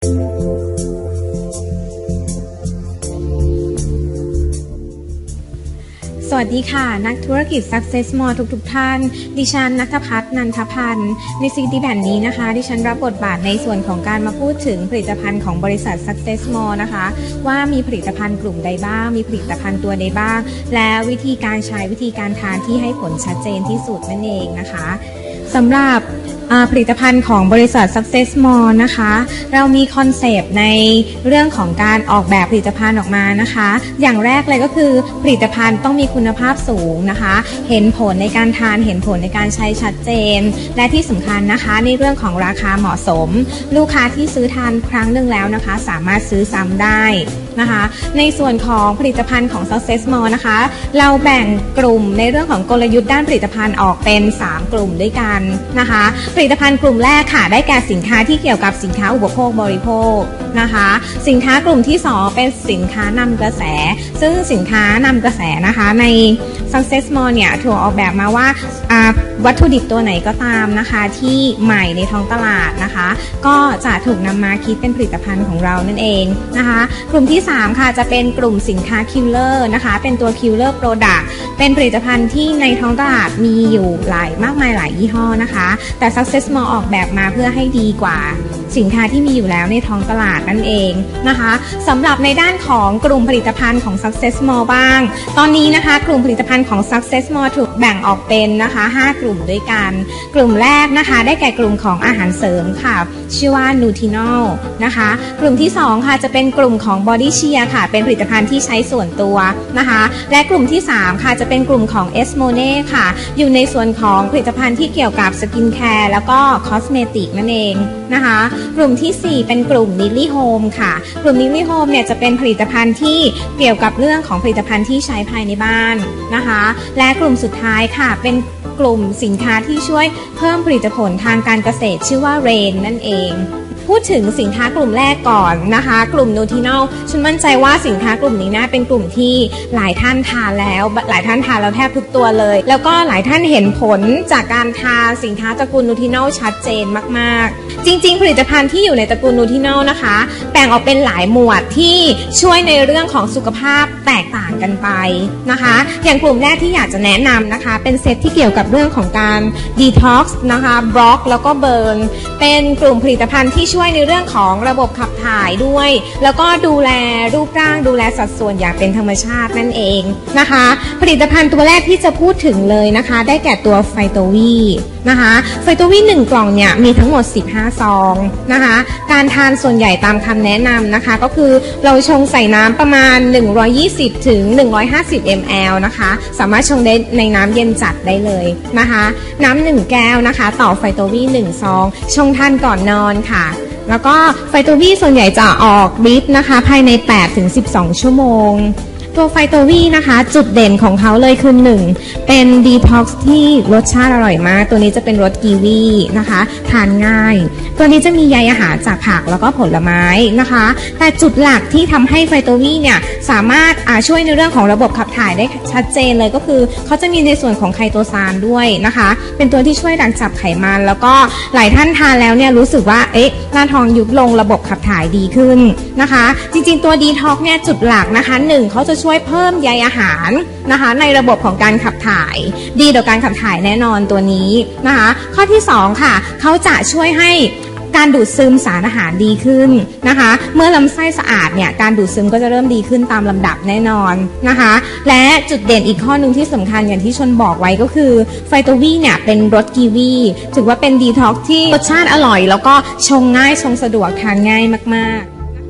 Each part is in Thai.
สวัสดีค่ะนักธุรกิจ Success More ทุกท่านดิฉันณัฐพัฒน์ นันทพันธ์ในซีดีแผ่นนี้นะคะดิฉันรับบทบาทในส่วนของการมาพูดถึงผลิตภัณฑ์ของบริษัท Success More นะคะว่ามีผลิตภัณฑ์กลุ่มใดบ้างมีผลิตภัณฑ์ตัวใดบ้างและวิธีการใช้วิธีการทานที่ให้ผลชัดเจนที่สุดนั่นเองนะคะสำหรับผลิตภัณฑ์ของบริษัท Success More นะคะเรามีคอนเซปต์ในเรื่องของการออกแบบผลิตภัณฑ์ออกมานะคะอย่างแรกเลยก็คือผลิตภัณฑ์ต้องมีคุณภาพสูงนะคะเห็นผลในการทานเห็นผลในการใช้ชัดเจนและที่สำคัญนะคะในเรื่องของราคาเหมาะสมลูกค้าที่ซื้อทานครั้งหนึ่งแล้วนะคะสามารถซื้อซ้ำได้นะคะในส่วนของผลิตภัณฑ์ของ Success More นะคะเราแบ่งกลุ่มในเรื่องของกลยุทธ์ด้านผลิตภัณฑ์ออกเป็น3กลุ่มด้วยกันนะคะผลิตภัณฑ์กลุ่มแรกค่ะได้แก่สินค้าที่เกี่ยวกับสินค้าอุปโภคบริโภคนะคะสินค้ากลุ่มที่2เป็นสินค้านำกระแสซึ่งสินค้านำกระแสนะคะใน Success More เนี่ยถูกออกแบบมาว่าวัตถุดิบตัวไหนก็ตามนะคะที่ใหม่ในท้องตลาดนะคะก็จะถูกนำมาคิดเป็นผลิตภัณฑ์ของเรานั่นเองนะคะกลุ่มที่3ค่ะจะเป็นกลุ่มสินค้าคิลเลอร์นะคะเป็นตัวคิลเลอร์โปรดักต์เป็นผลิตภัณฑ์ที่ในท้องตลาดมีอยู่มากมายหลายยี่ห้อนะคะแต่ Success More ออกแบบมาเพื่อให้ดีกว่าสินค้าที่มีอยู่แล้วในท้องตลาดนั่นเองนะคะสำหรับในด้านของกลุ่มผลิตภัณฑ์ของ Success More บ้างตอนนี้นะคะกลุ่มผลิตภัณฑ์ของ Success More ถูกแบ่งออกเป็นนะคะ5กลุ่มด้วยกันกลุ่มแรกนะคะได้แก่กลุ่มของอาหารเสริมค่ะชื่อว่า Nutinol นะคะกลุ่มที่2ค่ะจะเป็นกลุ่มของ Body Cheer ค่ะเป็นผลิตภัณฑ์ที่ใช้ส่วนตัวนะคะและกลุ่มที่3ค่ะจะเป็นกลุ่มของ Esmone ค่ะอยู่ในส่วนของผลิตภัณฑ์ที่เกี่ยวกับสกินแคร์แล้วก็คอสเมติกนั่นเองนะคะกลุ่มที่4เป็นกลุ่ม Lily Home ค่ะกลุ่ม Lily Home เนี่ยจะเป็นผลิตภัณฑ์ที่เกี่ยวกับเรื่องของผลิตภัณฑ์ที่ใช้ภายในบ้านนะคะและกลุ่มสุดท้ายค่ะเป็นกลุ่มสินค้าที่ช่วยเพิ่มผลิตผลทางการเกษตรชื่อว่า Rain นั่นเองพูดถึงสินค้ากลุ่มแรกก่อนนะคะกลุ่ม Nutinol ฉันมั่นใจว่าสินค้ากลุ่มนี้นะเป็นกลุ่มที่หลายท่านทานแล้วแทบทุกตัวเลยแล้วก็หลายท่านเห็นผลจากการทานสินค้าตระกูล Nutinol ชัดเจนมากๆจริงๆผลิตภัณฑ์ที่อยู่ในตระกูล Nutinol นะคะแบ่งออกเป็นหลายหมวดที่ช่วยในเรื่องของสุขภาพแตกต่างกันไปนะคะอย่างกลุ่มแรกที่อยากจะแนะนำนะคะเป็นเซตที่เกี่ยวกับเรื่องของการ Detox นะคะบล็อกแล้วก็เบิร์นเป็นกลุ่มผลิตภัณฑ์ที่ช่วยในเรื่องของระบบขับถ่ายด้วยแล้วก็ดูแลรูปร่างดูแลสัดส่วนอย่างเป็นธรรมชาตินั่นเองนะคะผลิตภัณฑ์ตัวแรกที่จะพูดถึงเลยนะคะได้แก่ตัวไฟโตวีนะคะไฟโตวี1กล่องเนี่ยมีทั้งหมด15ซองนะคะการทานส่วนใหญ่ตามคำแนะนำนะคะก็คือเราชงใส่น้ำประมาณ120ถึง150 ml นะคะสามารถชงได้ในน้ำเย็นจัดได้เลยนะคะน้ำ1แก้วนะคะต่อไฟโตวี1ซองชงทานก่อนนอนค่ะแล้วก็ไฟโตวีส่วนใหญ่จะออกฤทธิ์นะคะภายใน 8-12 ชั่วโมงตัวไฟโตวีนะคะจุดเด่นของเขาเลยคือ1เป็นดีท็อกซ์ที่รสชาติอร่อยมากตัวนี้จะเป็นรสกีวีนะคะทานง่ายตัวนี้จะมีใยอาหารจากผักแล้วก็ผลไม้นะคะแต่จุดหลักที่ทำให้ไฟโตวีเนี่ยสามารถช่วยในเรื่องของระบบขับถ่ายได้ชัดเจนเลยก็คือเขาจะมีในส่วนของไคโตซานด้วยนะคะเป็นตัวที่ช่วยดักจับไขมันแล้วก็หลายท่านทานแล้วเนี่ยรู้สึกว่าหน้าท้องยุบลงระบบขับถ่ายดีขึ้นนะคะจริงๆตัวดีท็อกซ์เนี่ยจุดหลักนะคะ1เขาจะช่วยเพิ่มใยอาหารนะคะในระบบของการขับถ่ายดีต่อการขับถ่ายแน่นอนตัวนี้นะคะข้อที่2ค่ะเขาจะช่วยให้การดูดซึมสารอาหารดีขึ้นนะคะเมื่อลำไส้สะอาดเนี่ยการดูดซึมก็จะเริ่มดีขึ้นตามลำดับแน่นอนนะคะและจุดเด่นอีกข้อนึงที่สำคัญอย่างที่ชนบอกไว้ก็คือไฟโตวีเนี่ยเป็นรสกีวีถือว่าเป็นดีท็อกซ์ที่รสชาติอร่อยแล้วก็ชงง่ายชงสะดวกทานง่ายมากๆ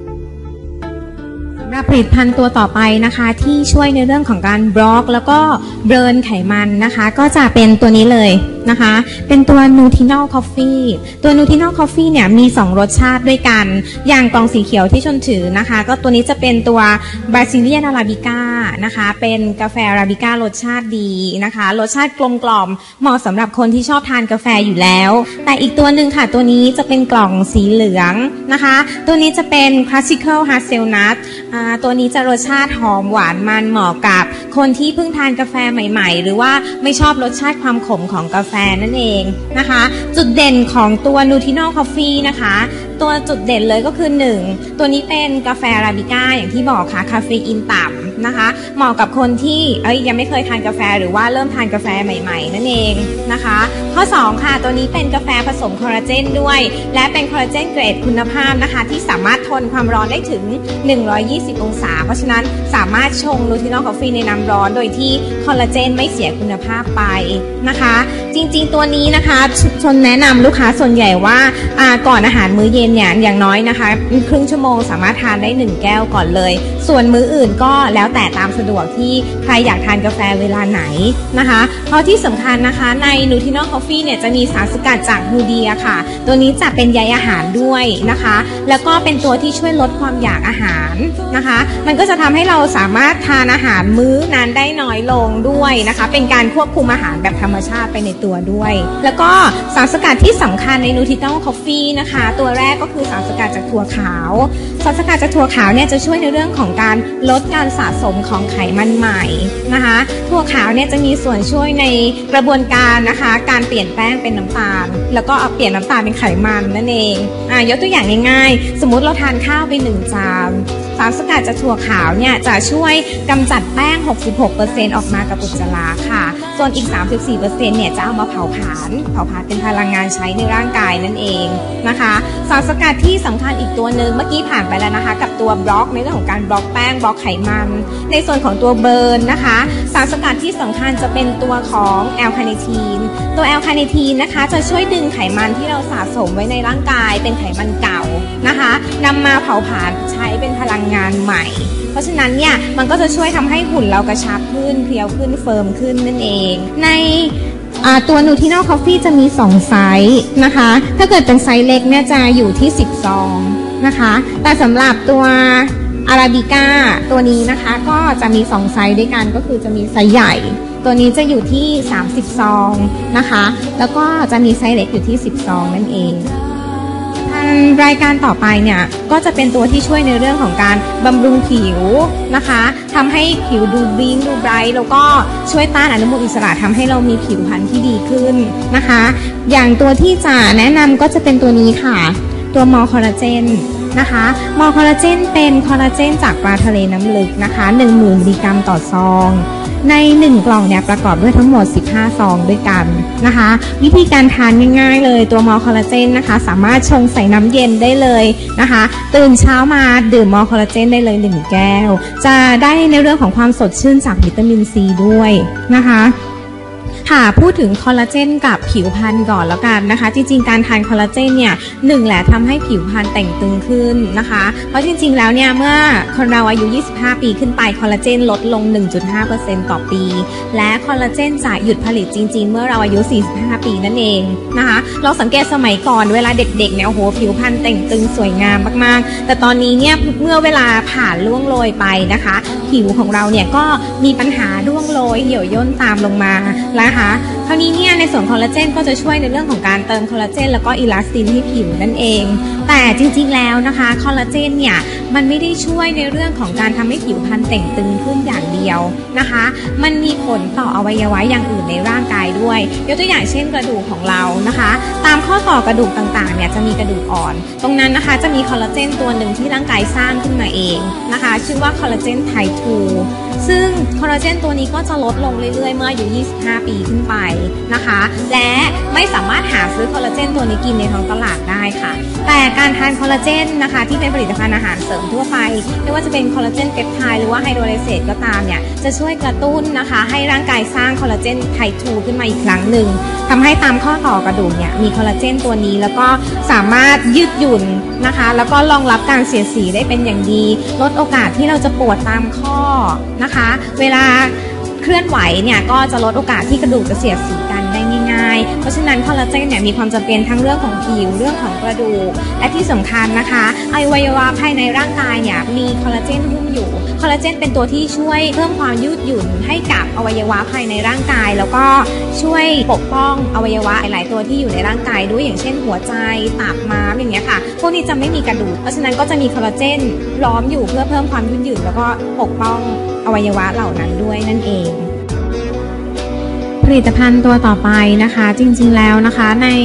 ผลิตภัณฑ์ตัวต่อไปนะคะที่ช่วยในเรื่องของการบล็อกแล้วก็เบิร์นไขมันนะคะก็จะเป็นตัวนี้เลยนะคะเป็นตัว Nutinol Coffee ตัว Nutinol Coffee เนี่ยมี2รสชาติด้วยกันอย่างกล่องสีเขียวที่ชนถือนะคะก็ตัวนี้จะเป็นตัว Brazilian Arabica นะคะเป็นกาแฟ Arabica รสชาติดีนะคะรสชาติกลมกล่อมเหมาะสำหรับคนที่ชอบทานกาแฟอยู่แล้วแต่อีกตัวหนึ่งค่ะตัวนี้จะเป็นกล่องสีเหลืองนะคะตัวนี้จะเป็น Classical Hazelnutตัวนี้จะรสชาติหอมหวานมันเหมาะกับคนที่เพิ่งทานกาแฟใหม่ๆหรือว่าไม่ชอบรสชาติความขมของกาแฟนั่นเองนะคะจุดเด่นของตัว Nutinol Coffee นะคะตัวจุดเด่นเลยก็คือ1ตัวนี้เป็นกาแฟอาราบิก้าอย่างที่บอกค่ะคาเฟอีนต่ำนะคะเหมาะกับคนที่ยังไม่เคยทานกาแฟหรือว่าเริ่มทานกาแฟใหม่ๆนั่นเองนะคะข้อ2ค่ะตัวนี้เป็นกาแฟผสมคอลลาเจนด้วยและเป็นคอลลาเจนเกรดคุณภาพนะคะที่สามารถทนความร้อนได้ถึง120องศาเพราะฉะนั้นสามารถชงนูทรินอลคอฟฟี่ในน้ำร้อนโดยที่คอลลาเจนไม่เสียคุณภาพไปนะคะจริงๆตัวนี้นะคะชนแนะนำลูกค้าส่วนใหญ่ว่าก่อนอาหารมื้อเย็นเนี่ยอย่างน้อยนะคะครึ่งชั่วโมงสามารถทานได้1แก้วก่อนเลยส่วนมื้ออื่นก็แล้วแต่ตามสะดวกที่ใครอยากทานกาแฟเวลาไหนนะคะเพราะที่สำคัญนะคะในนูทรินอลคอฟฟี่เนี่ยจะมีสารสกัดจากฮูเดียค่ะตัวนี้จะเป็นใยอาหารด้วยนะคะแล้วก็เป็นตัวที่ช่วยลดความอยากอาหารนะคะมันก็จะทำให้เราสามารถทานอาหารมื้อนั้นได้น้อยลงด้วยนะคะเป็นการควบคุมอาหารแบบธรรมชาติไปในตัวด้วยแล้วก็สารสกัดที่สำคัญในนูทรินอลคอฟฟี่นะคะตัวแรกก็คือสารสกัดจากถั่วขาวสารสกัดจากถั่วขาวเนี่ยจะช่วยในเรื่องของการลดการสะสมของไขมันใหม่นะคะถั่วขาวเนี่ยจะมีส่วนช่วยในกระบวนการนะคะการเปลี่ยนแป้งเป็นน้ำตาลแล้วก็เอาเปลี่ยนน้ำตาลเป็นไขมันนั่นเองยกตัวอย่างง่ายๆสมมุติเราทานข้าวไป1 จานสารสกัดจากถั่วขาวเนี่ยจะช่วยกำจัดแป้ง 66% ออกมากับอุจจาระค่ะส่วนอีก 34% เนี่ยจะเอามาเผาผลาญเป็นพลังงานใช้ในร่างกายนั่นเองนะคะสารสกัดที่สำคัญอีกตัวหนึ่งเมื่อกี้ผ่านไปแล้วนะคะกับตัวบล็อกในเรื่องของการบล็อกแป้งบล็อกไขมันในส่วนของตัวเบิร์นนะคะสารสกัดที่สำคัญจะเป็นตัวของแอลคาเนทีนตัวแอลคาเนทีนนะคะจะช่วยดึงไขมันที่เราสะสมไว้ในร่างกายเป็นไขมันเก่านะคะนำมาเผาผลาญใช้เป็นพลังงานใหม่เพราะฉะนั้นเนี่ยมันก็จะช่วยทำให้หุ่นเรากระชับขึ้นเพรียวขึ้นเฟิร์มขึ้นนั่นเองในตัวนูทรินอลคอฟฟี่จะมี2ไซส์นะคะถ้าเกิดเป็นไซส์เล็กเนี่ยจะอยู่ที่10 ซองนะคะแต่สำหรับตัวอาราบิก้าตัวนี้นะคะก็จะมี2ไซส์ด้วยกันก็คือจะมีไซส์ใหญ่ตัวนี้จะอยู่ที่30 ซองนะคะแล้วก็จะมีไซส์เล็กอยู่ที่10 ซองนั่นเองรายการต่อไปเนี่ยก็จะเป็นตัวที่ช่วยในเรื่องของการบำรุงผิวนะคะทำให้ผิวดูบลิ้งดูไบรท์แล้วก็ช่วยต้านอนุมูลอิสระทำให้เรามีผิวพรรณที่ดีขึ้นนะคะอย่างตัวที่จะแนะนำก็จะเป็นตัวนี้ค่ะตัวมอลคอลลาเจนนะคะมอลคอลลาเจนเป็นคอลลาเจนจากปลาทะเลน้ำลึกนะคะ10,000 มิลลิกรัมต่อซองใน1 กล่องเนี่ยประกอบด้วยทั้งหมด15 ซองด้วยกันนะคะวิธีการทานง่ายๆเลยตัวมอลคอลลาเจนนะคะสามารถชงใส่น้ำเย็นได้เลยนะคะตื่นเช้ามาดื่มมอลคอลลาเจนได้เลย1 แก้วจะได้ในเรื่องของความสดชื่นจากวิตามินซีด้วยนะคะค่ะพูดถึงคอลลาเจนกับผิวพรรณก่อนแล้วกันนะคะจริงๆการทานคอลลาเจนเนี่ยแหละทำให้ผิวพรรณแต่งตึงขึ้นนะคะเพราะจริงๆแล้วเนี่ยเมื่อคนเราอายุ25 ปีขึ้นไปคอลลาเจนลดลง 1.5% ต่อปีและคอลลาเจนจะหยุดผลิตจริงๆเมื่อเราอายุ45 ปีนั่นเองนะคะเราสังเกตสมัยก่อนเวลาเด็กๆเนี่ยโอ้โหผิวพรรณแต่งตึงสวยงามมากๆแต่ตอนนี้เนี่ยเมื่อเวลาผ่านล่วงโรยไปนะคะผิวของเราเนี่ยก็มีปัญหาร่วงโรยเหี่ยวย่นตามลงมานะคะคราวนี้เนี่ยในส่วนคอลลาเจนก็จะช่วยในเรื่องของการเติมคอลลาเจนแล้วก็อิลาสตินให้ผิวนั่นเองแต่จริงๆแล้วนะคะคอลลาเจนเนี่ยมันไม่ได้ช่วยในเรื่องของการทำให้ผิวพรรณแต่งตึงขึ้นอย่างเดียวนะคะมันมีผลต่ออวัยวะอย่างอื่นในร่างกายด้วยยกตัวอย่างเช่นกระดูกของเรานะคะตามข้อต่อกระดูกต่างๆเนี่ยจะมีกระดูกอ่อนตรงนั้นนะคะจะมีคอลลาเจนตัวหนึ่งที่ร่างกายสร้างขึ้นมาเองนะคะชื่อว่าคอลลาเจนไทป์ 2ซึ่งคอลลาเจนตัวนี้ก็จะลดลงเรื่อยๆเมื่ออายุ25 ปีขึ้นไปนะคะและไม่สามารถหาซื้อคอลลาเจนตัวนี้กินในท้องตลาดได้ค่ะแต่การทานคอลลาเจนนะคะที่เป็นผลิตภัณฑ์อาหารเสริมทั่วไปไม่ว่าจะเป็นคอลลาเจนเปปไทด์หรือว่าไฮโดรไลเซตก็ตามเนี่ยจะช่วยกระตุ้นนะคะให้ร่างกายสร้างคอลลาเจนไทป์ 2ขึ้นมาอีกครั้งหนึ่งทำให้ตามข้อต่อกระดูกเนี่ยมีคอลลาเจนตัวนี้แล้วก็สามารถยืดหยุ่นนะคะแล้วก็รองรับการเสียดสีได้เป็นอย่างดีลดโอกาสที่เราจะปวดตามข้อนะคะเวลาเคลื่อนไหวเนี่ยก็จะลดโอกาสที่กระดูกจะเสียดสีกันได้ง่ายๆเพราะฉะนั้นคอลลาเจนเนี่ยมีความจำเป็นทั้งเรื่องของผิวเรื่องของกระดูกและที่สำคัญนะคะอวัยวะภายในร่างกายเนี่ยมีคอลลาเจนหุ้มอยู่คอลลาเจนเป็นตัวที่ช่วยเพิ่มความยืดหยุ่นให้กับอวัยวะภายในร่างกายแล้วก็ช่วยปกป้องอวัยวะหลายตัวที่อยู่ในร่างกายด้วยอย่างเช่นหัวใจตับม้ามอย่างเงี้ยค่ะพวกนี้จะไม่มีกระดูกเพราะฉะนั้นก็จะมีคอลลาเจนล้อมอยู่เพื่อเพิ่มความยืดหยุ่นแล้วก็ปกป้องอวัยวะเหล่านั้นด้วยนั่นเองผลิตภัณฑ์ตัวต่อไปนะคะจริงๆแล้วนะคะใน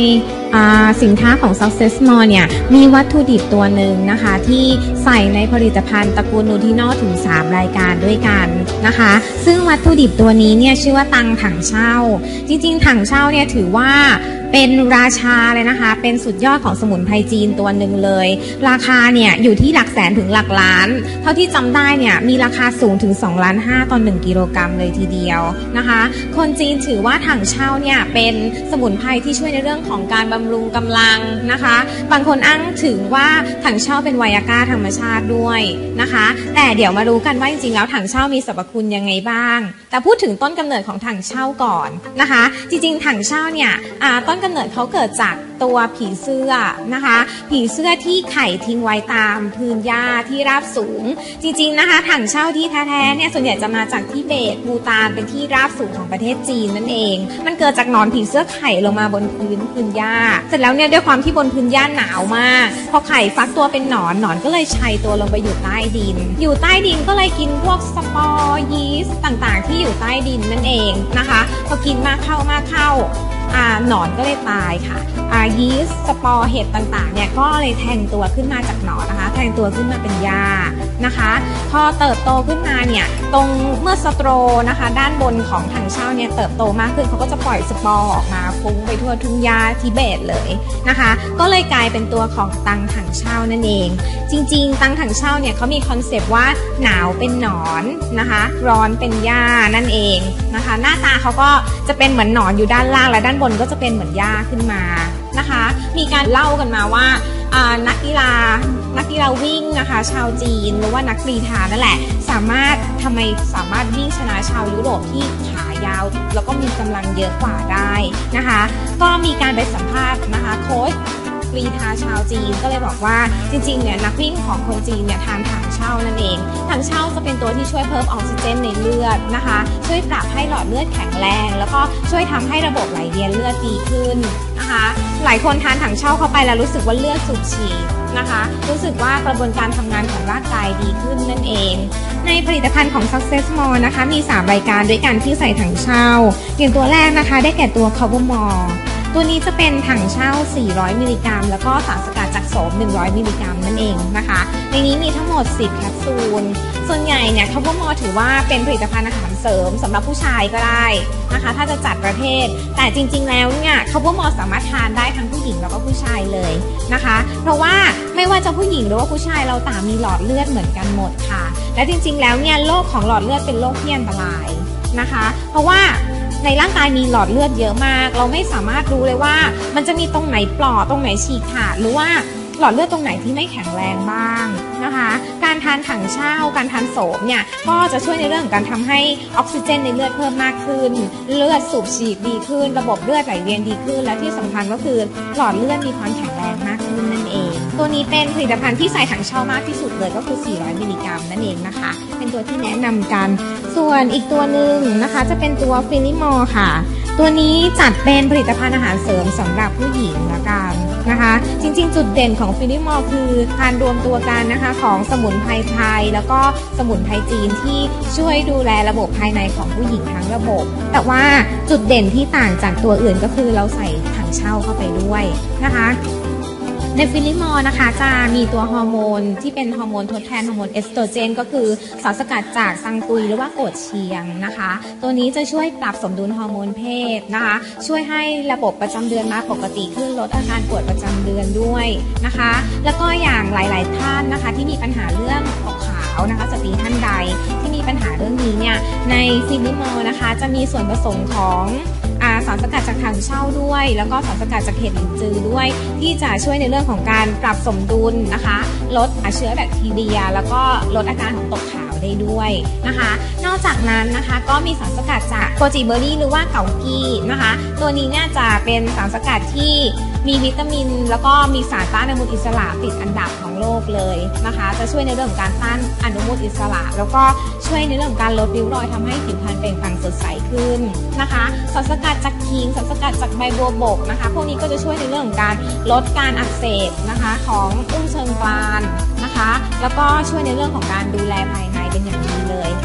สินค้าของ Success More เนี่ยมีวัตถุดิบตัวหนึ่งนะคะที่ใส่ในผลิตภัณฑ์ตระกูลนูทินอลถึง3รายการด้วยกันนะคะซึ่งวัตถุดิบตัวนี้เนี่ยชื่อว่าตังถังเช่าจริงๆถังเช่าเนี่ยถือว่าเป็นราชาเลยนะคะเป็นสุดยอดของสมุนไพรจีนตัวหนึ่งเลยราคาเนี่ยอยู่ที่หลักแสนถึงหลักล้านเท่าที่จำได้เนี่ยมีราคาสูงถึง2.5 ล้านต่อ1กิโลกรัมเลยทีเดียวนะคะคนจีนถือว่าถังเช่าเนี่ยเป็นสมุนไพรที่ช่วยในเรื่องของการบำรุงกำลังนะคะบางคนอ้างถึงว่าถังเช่าเป็นไวอาก้าธรรมชาติด้วยนะคะแต่เดี๋ยวมารู้กันว่าจริงๆแล้วถังเช่ามีสรรพคุณยังไงบ้างแต่พูดถึงต้นกำเนิดของถังเช่าก่อนนะคะจริงๆถังเช่าเนี่ยต้นกำเนิดเขาเกิดจากตัวผีเสื้อนะคะผีเสื้อที่ไข่ทิ้งไว้ตามพื้นหญ้าที่ราบสูงจริงๆนะคะถังเช่าที่แท้ๆเนี่ยส่วนใหญ่จะมาจากทิเบตภูฏานเป็นที่ราบสูงของประเทศจีนนั่นเองมันเกิดจากหนอนผีเสื้อไข่ลงมาบนพื้นหญ้าเสร็จแล้วเนี่ยด้วยความที่บนพื้นหญ้าหนาวมากพอไข่ฟักตัวเป็นหนอนก็เลยชัยตัวลงไปอยู่ใต้ดินก็เลยกินพวกสปอร์ยีสต์ต่างๆที่อยู่ใต้ดินนั่นเองนะคะพอกินมากเข้าหนอนก็เลยตายค่ะยีสต์สปอร์เห็ดต่างๆเนี่ยก็เลยแทงตัวขึ้นมาจากหนอนนะคะแทงตัวขึ้นมาเป็นหญ้านะคะพอเติบโตขึ้นมาเนี่ยตรงเมื่อสโตรนะคะด้านบนของถังเช่าเนี่ยเติบโตมากขึ้นเขาก็จะปล่อยสปอร์ออกมาฟุ้งไปทั่วทุ่งหญ้าทิเบตเลยนะคะก็เลยกลายเป็นตัวของตังถังเช่านั่นเองจริงๆตังถังเช่าเนี่ยเขามีคอนเซปต์ว่าหนาวเป็นหนอนนะคะร้อนเป็นหญ้านั่นเองนะคะหน้าตาเขาก็จะเป็นเหมือนหนอนอยู่ด้านล่างและด้านบนก็จะเป็นเหมือนหญ้าขึ้นมานะคะมีการเล่ากันมาว่านักกีฬาวิ่งนะคะชาวจีนหรือว่านักกรีฑานั่นแหละสามารถวิ่งชนะชาวยุโรปที่ขายาวแล้วก็มีกำลังเยอะกว่าได้นะคะก็มีการไปสัมภาษณ์นะคะโค้ชกรีฑาชาวจีนก็เลยบอกว่าจริงๆเนี่ยนักวิ่งของคนจีนเนี่ยทานถังเช่านั่นเองถังเช่าจะเป็นตัวที่ช่วยเพิ่มออกซิเจนในเลือดนะคะช่วยปรับให้หลอดเลือดแข็งแรงแล้วก็ช่วยทำให้ระบบไหลเวียนเลือดดีขึ้นนะคะหลายคนทานถังเช่าเข้าไปแล้วรู้สึกว่าเลือดสูบฉีดนะคะรู้สึกว่ากระบวนการทำงานของร่างกายดีขึ้นนั่นเองในผลิตภัณฑ์ของ Success More นะคะมี3รายการด้วยกันที่ใส่ถังเช่าอย่างตัวแรกนะคะได้แก่ตัว Cover Moreตัวนี้จะเป็นถังเช่า400มิลลิกรัมแล้วก็สารสกัดจากโสม100มิลลิกรัมนั่นเองนะคะในนี้มีทั้งหมด10แคปซูลส่วนใหญ่เนี่ย Cover More ถือว่าเป็นผลิตภัณฑ์อาหารเสริมสำหรับผู้ชายก็ได้นะคะถ้าจะจัดประเภทแต่จริงๆแล้วเนี่ย Cover More สามารถทานได้ทั้งผู้หญิงแล้วก็ผู้ชายเลยนะคะเพราะว่าไม่ว่าจะผู้หญิงหรือว่าผู้ชายเราต่างมีหลอดเลือดเหมือนกันหมดค่ะและจริงๆแล้วเนี่ยโรคของหลอดเลือดเป็นโรคที่อันตรายนะคะเพราะว่าในร่างกายมีหลอดเลือดเยอะมากเราไม่สามารถรู้เลยว่ามันจะมีตรงไหนเปราะตรงไหนฉีกขาดหรือว่าหลอดเลือดตรงไหนที่ไม่แข็งแรงบ้างนะคะการทานถังเช่าการทานโสมเนี่ยก็จะช่วยในเรื่องของการทำให้ออกซิเจนในเลือดเพิ่มมากขึ้นเลือดสูบฉีดดีขึ้นระบบเลือดไหลเวียนดีขึ้นและที่สำคัญก็คือหลอดเลือดมีความแข็งแรงมากขึ้นนั่นเองตัวนี้เป็นผลิตภัณฑ์ที่ใส่ถังเช่ามากที่สุดเลยก็คือ400มิลลิกรัมนั่นเองนะคะเป็นตัวที่แนะนำกันส่วนอีกตัวหนึ่งนะคะจะเป็นตัวฟิลิมอร์ค่ะตัวนี้จัดเป็นผลิตภัณฑ์อาหารเสริมสำหรับผู้หญิงละกันนะคะจริงๆจุดเด่นของฟิลิมอร์คือการรวมตัวกันนะคะของสมุนไพรไทยแล้วก็สมุนไพรจีนที่ช่วยดูแลระบบภายในของผู้หญิงทั้งระบบแต่ว่าจุดเด่นที่ต่างจากตัวอื่นก็คือเราใส่ถังเช่าเข้าไปด้วยนะคะในฟิลิมอร์นะคะจะมีตัวฮอร์โมนที่เป็นฮอร์โมนทดแทนฮอร์โมนเอสโตรเจนก็คือสารสกัดจากซังตุยหรือว่าโกดเชียงนะคะตัวนี้จะช่วยปรับสมดุลฮอร์โมนเพศนะคะช่วยให้ระบบประจำเดือนมาปกติขึ้นลดอาการปวดประจำเดือนด้วยนะคะแล้วก็อย่างหลายๆท่านนะคะที่มีปัญหาเรื่องขาวนะคะสตรีท่านใดที่มีปัญหาเรื่องนี้เนี่ยในฟิลิมอร์นะคะจะมีส่วนผสมของสารสกัดจากถังเช่าด้วยแล้วก็สารสกัดจากเห็ดหลินจือด้วยที่จะช่วยในเรื่องของการปรับสมดุลนะคะลดเชื้อแบคทีเรียแล้วก็ลดอาการของตกขาวได้ด้วยนะคะนอกจากนั้นนะคะก็มีสารสกัดจากโกจิเบอร์รี่หรือว่าเกากี้นะคะตัวนี้เนี่ยจะเป็นสารสกัดที่มีวิตามินแล้วก็มีสารต้านอนุมูลอิสระติดอันดับของโลกเลยนะคะจะช่วยในเรื่องของการต้านอนุมูลอิสระแล้วก็ช่วยในเรื่องของการลดริ้วรอยทำให้ผิวพรรณเปล่งปลั่งสดใสขึ้นนะคะสารสกัดจากขิงสารสกัดจากใบบัวบกนะคะพวกนี้ก็จะช่วยในเรื่องของการลดการอักเสบนะคะของอุ้งเชิงกรานนะคะแล้วก็ช่วยในเรื่องของการดูแลภายในเป็นอย่างดีเลยการ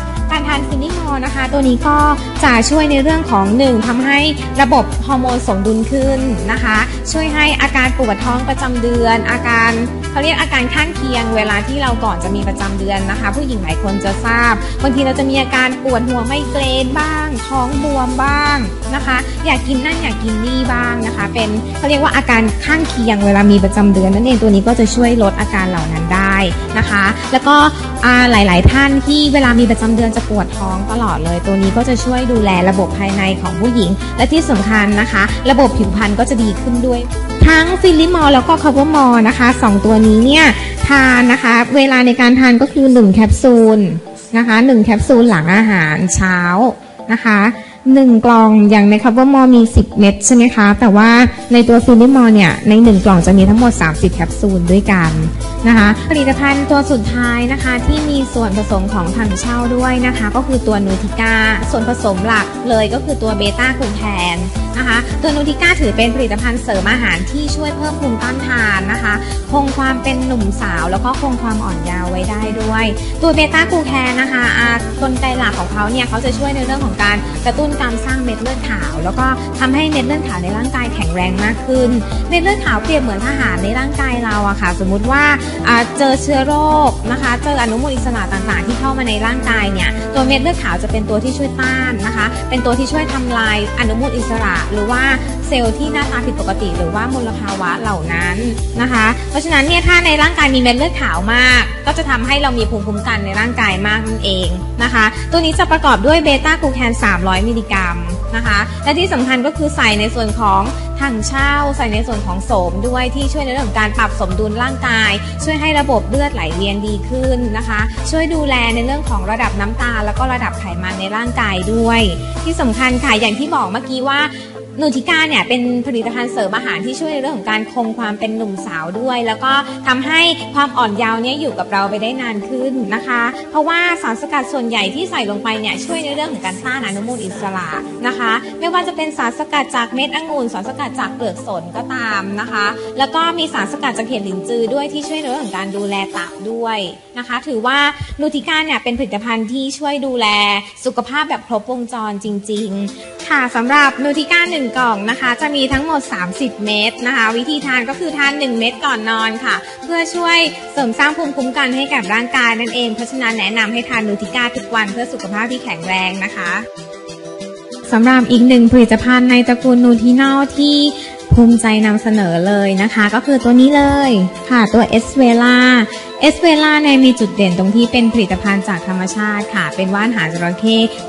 ทานฟินิมอลนะคะตัวนี้ก็จะช่วยในเรื่องของ1ทำให้ระบบฮอร์โมนสมดุลขึ้นนะคะช่วยให้อาการปวดท้องประจำเดือนอาการเขาเรียกอาการข้างเคียงเวลาที่เราก่อนจะมีประจำเดือนนะคะผู้หญิงหลายคนจะทราบบางทีเราจะมีอาการปวดหัวไมเกรนบ้างท้องบวมบ้างนะคะอยากกินนั่นอยากกินนี่บ้างนะคะเป็นเขาเรียกว่าอาการข้างเคียงเวลามีประจำเดือนนั่นเองตัวนี้ก็จะช่วยลดอาการเหล่านั้นได้นะคะแล้วก็หลายๆท่านที่เวลามีประจำเดือนจะปวดท้องตลอดเลยตัวนี้ก็จะช่วยดูแลระบบภายในของผู้หญิงและที่สำคัญนะคะระบบผิวพรรณก็จะดีขึ้นด้วยทั้งฟิลิมอลแล้วก็คาร์บอมอลนะคะ2ตัวนี้เนี่ยทานนะคะเวลาในการทานก็คือ1แคปซูลนะคะ1แคปซูลหลังอาหารเช้านะคะ1กล่องอย่างในคาร์บอมอลมี10เม็ดใช่ไหมคะแต่ว่าในตัวฟิลิมอลเนี่ยใน1กล่องจะมีทั้งหมด30แคปซูลด้วยกันนะคะผลิตภัณฑ์ตัวสุดท้ายนะคะที่มีส่วนผสมของถังเช่าด้วยนะคะก็คือตัวนูทิก้าส่วนผสมหลักเลยก็คือตัวเบต้ากลูแคนนะคะตัวนูทิก้าถือเป็นผลิตภัณฑ์เสริมอาหารที่ช่วยเพิ่มภูมิต้านทานนะคะคงความเป็นหนุ่มสาวแล้วก็คงความอ่อนเยาว์ไว้ได้ด้วยตัวเบต้ากลูแคนนะคะกลไกหลักของเขาเนี่ยเขาจะช่วยในเรื่องของการกระตุ้นการสร้างเม็ดเลือดขาวแล้วก็ทำให้เม็ดเลือดขาวในร่างกายแข็งแรงมากขึ้นเม็ดเลือดขาวเปรียบเหมือนทหารในร่างกายเราอะค่ะสมมุติว่าเจอเชื้อโรคนะคะเจออนุมูลอิสระต่างๆที่เข้ามาในร่างกายเนี่ยตัวเม็ดเลือดขาวจะเป็นตัวที่ช่วยต้านนะคะเป็นตัวที่ช่วยทำลายอนุมูลอิสระหรือว่าเซลล์ที่หน้าตาผิดปกติหรือว่ามลภาวะเหล่านั้นนะคะเพราะฉะนั้นเนี่ยถ้าในร่างกายมีเม็ดเลือดขาวมากก็จะทำให้เรามีภูมิคุ้มกันในร่างกายมากนั่นเองนะคะตัวนี้จะประกอบด้วยเบต้ากลูแคน300มิลลิกรัมนะคะและที่สำคัญก็คือใส่ในส่วนของถังเช่าใส่ในส่วนของโสมด้วยที่ช่วยในเรื่องของการปรับสมดุลร่างกายช่วยให้ระบบเลือดไหลเวียนดีขึ้นนะคะช่วยดูแลในเรื่องของระดับน้ำตาลแล้วก็ระดับไขมันในร่างกายด้วยที่สำคัญค่ะอย่างที่บอกเมื่อกี้ว่านูทิก้าเนี่ยเป็นผลิตภัณฑ์เสริมอาหารที่ช่วยในเรื่องของการคงความเป็นหนุ่มสาวด้วยแล้วก็ทำให้ความอ่อนเยาว์เนี่ยอยู่กับเราไปได้นานขึ้นนะคะเพราะว่าสารสกัดส่วนใหญ่ที่ใส่ลงไปเนี่ยช่วยในเรื่องของการต้านอนุมูลอิสระนะคะไม่ว่าจะเป็นสารสกัดจากเม็ดองุ่นสารสกัดจากเปลือกสนก็ตามนะคะแล้วก็มีสารสกัดจากเห็ดหลินจือด้วยที่ช่วยในเรื่องของการดูแลตับด้วยนะคะถือว่านูทิก้าเนี่ยเป็นผลิตภัณฑ์ที่ช่วยดูแลสุขภาพแบบครบวงจรจริงๆค่ะสำหรับนูทิก้า1กล่องนะคะจะมีทั้งหมด30เม็ดนะคะวิธีทานก็คือทาน1เม็ดก่อนนอนค่ะเพื่อช่วยเสริมสร้างภูมิคุ้มกันให้กับร่างกายนั่นเองเพราะฉะนั้นแนะนำให้ทานนูทิก้าทุกวันเพื่อสุขภาพที่แข็งแรงนะคะสำหรับอีกหนึ่งผลิตภัณฑ์ในตระกูลนูทินอลที่ภูมิใจนำเสนอเลยนะคะก็คือตัวนี้เลยค่ะตัวเอสเวล่าเนี่ยมีจุดเด่นตรงที่เป็นผลิตภัณฑ์จากธรรมชาติค่ะเป็นว่านหางจระเข้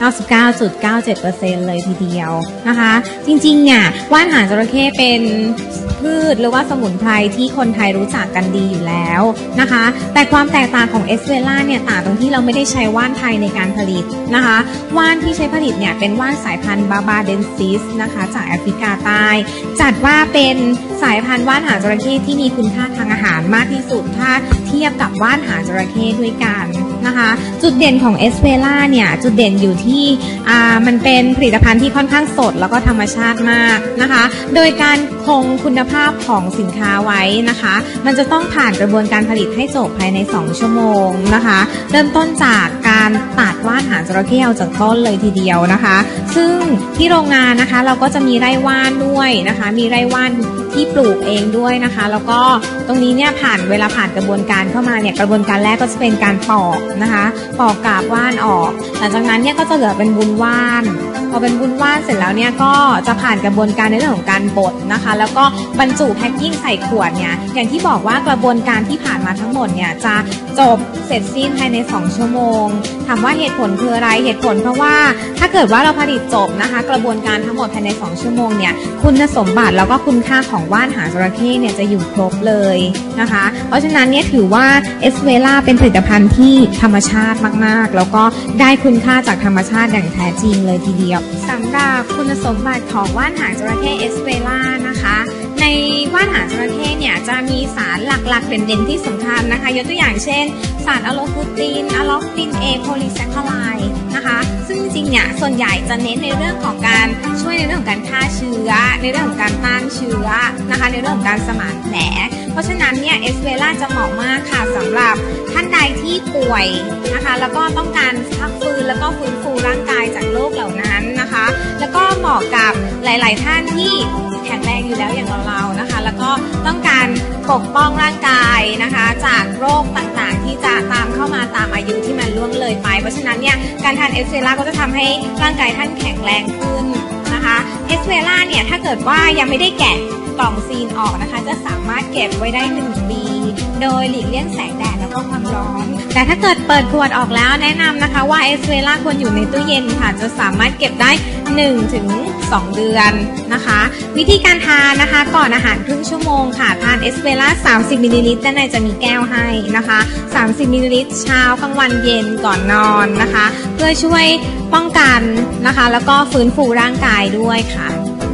99.97% เลยทีเดียวนะคะจริงๆเนี่ยว่านหางจระเข้เป็นพืชหรือว่าสมุนไพรที่คนไทยรู้จักกันดีอยู่แล้วนะคะแต่ความแตกต่างของเอสเวล่าเนี่ยต่างตรงที่เราไม่ได้ใช้ว่านไทยในการผลิตนะคะว่านที่ใช้ผลิตเนี่ยเป็นว่านสายพันธุ์บาบาเดนซิสนะคะจากแอฟริกาใต้จัดว่าเป็นสายพันธุ์ว่านหางจระเข้ที่มีคุณค่าทางอาหารมากที่สุดถ้าเทียบกับว่านหางจระเข้ด้วยกันนะคะจุดเด่นของเอสเวล่าเนี่ยจุดเด่นอยู่ที่มันเป็นผลิตภัณฑ์ที่ค่อนข้างสดแล้วก็ธรรมชาติมากนะคะโดยการคงคุณภาพของสินค้าไว้นะคะมันจะต้องผ่านกระบวนการผลิตให้จบภายใน2ชั่วโมงนะคะเริ่มต้นจากการตัดว่านหางจระเข้ออกจากต้นเลยทีเดียวนะคะซึ่งที่โรงงานนะคะเราก็จะมีไร่ว่านด้วยนะคะมีไร่ว่านที่ปลูกเองด้วยนะคะแล้วก็ตรงนี้เนี่ยเวลาผ่านกระบวนการเข้ามาเนี่ยกระบวนการแรกก็จะเป็นการปอกนะคะปอกกาบว่านออกหลังจากนั้นเนี่ยก็จะเหลือเป็นวุ้นว่านพอเป็นวุ้นว่านเสร็จแล้วเนี่ยก็จะผ่านกระบวนการในเรื่องของการบดนะคะแล้วก็บรรจุแพ็คกิ้งใส่ขวดเนี่ยอย่างที่บอกว่ากระบวนการที่ผ่านมาทั้งหมดเนี่ยจะจบเสร็จสิ้นภายใน2ชั่วโมงถามว่าเหตุผลคืออะไรเหตุผลเพราะว่าถ้าเกิดว่าเราผลิตจบนะคะกระบวนการทั้งหมดภายใน2ชั่วโมงเนี่ยคุณสมบัติแล้วก็คุณค่าของว่านหางจระเข้เนี่ยจะอยู่ครบเลยนะคะเพราะฉะนั้นเนี่ยถือว่าเอสเวล่าเป็นผลิตภัณฑ์ที่ธรรมชาติมากๆแล้วก็ได้คุณค่าจากธรรมชาติอย่างแท้จริงเลยทีเดียวสำหรับคุณสมบัติของว่านหางจระเข้เอสเวล่านะคะในว่านหางจระเข้เนี่ยจะมีสารหลักๆเด่นๆที่สำคัญนะคะยกตัวอย่างเช่นสารอะโลฟูตินอะล็อกตินเอโพลีแซคคาไลด์นะคะซึ่งจริงๆเนี่ยส่วนใหญ่จะเน้นในเรื่องของการช่วยในเรื่องของการฆ่าเชื้อในเรื่องของการต้านเชื้อนะคะในเรื่องของการสมานแผลเพราะฉะนั้นเนี่ยเอสเวล่าจะเหมาะมากค่ะสำหรับท่านใดที่ที่ป่วยนะคะแล้วก็ต้องการพักฟื้นแล้วก็ฟื้นฟูร่างกายจากโรคเหล่านั้นนะคะแล้วก็เหมาะกับหลายๆท่านที่แข็งแรงอยู่แล้วอย่างเราๆนะคะแล้วก็ต้องการปกป้องร่างกายนะคะจากโรคต่างๆที่จะตามเข้ามาตามอายุที่มันล่วงเลยไปเพราะฉะนั้นเนี่ยการทานเอสเวล่าก็จะทำให้ร่างกายท่านแข็งแรงขึ้นนะคะเอสเวล่าเนี่ยถ้าเกิดว่ายังไม่ได้แกะกล่องซีนออกนะคะจะสามารถเก็บไว้ได้1 ปีโดยหลีกเลี่ยงแสงแดดแล้วก็ความร้อนแต่ถ้าเกิดเปิดขวดออกแล้วแนะนำนะคะว่าเอสเวล่าควรอยู่ในตู้เย็นค่ะจะสามารถเก็บได้ 1-2 เดือนนะคะวิธีการทานนะคะก่อนอาหารครึ่งชั่วโมงค่ะทานเอสเวล่า30 มิลลิลิตรด้านในจะมีแก้วให้นะคะ30 มิลลิลิตรเช้ากลางวันเย็นก่อนนอนนะคะเพื่อช่วยป้องกันนะคะแล้วก็ฟื้นฟูร่างกายด้วยค่ะ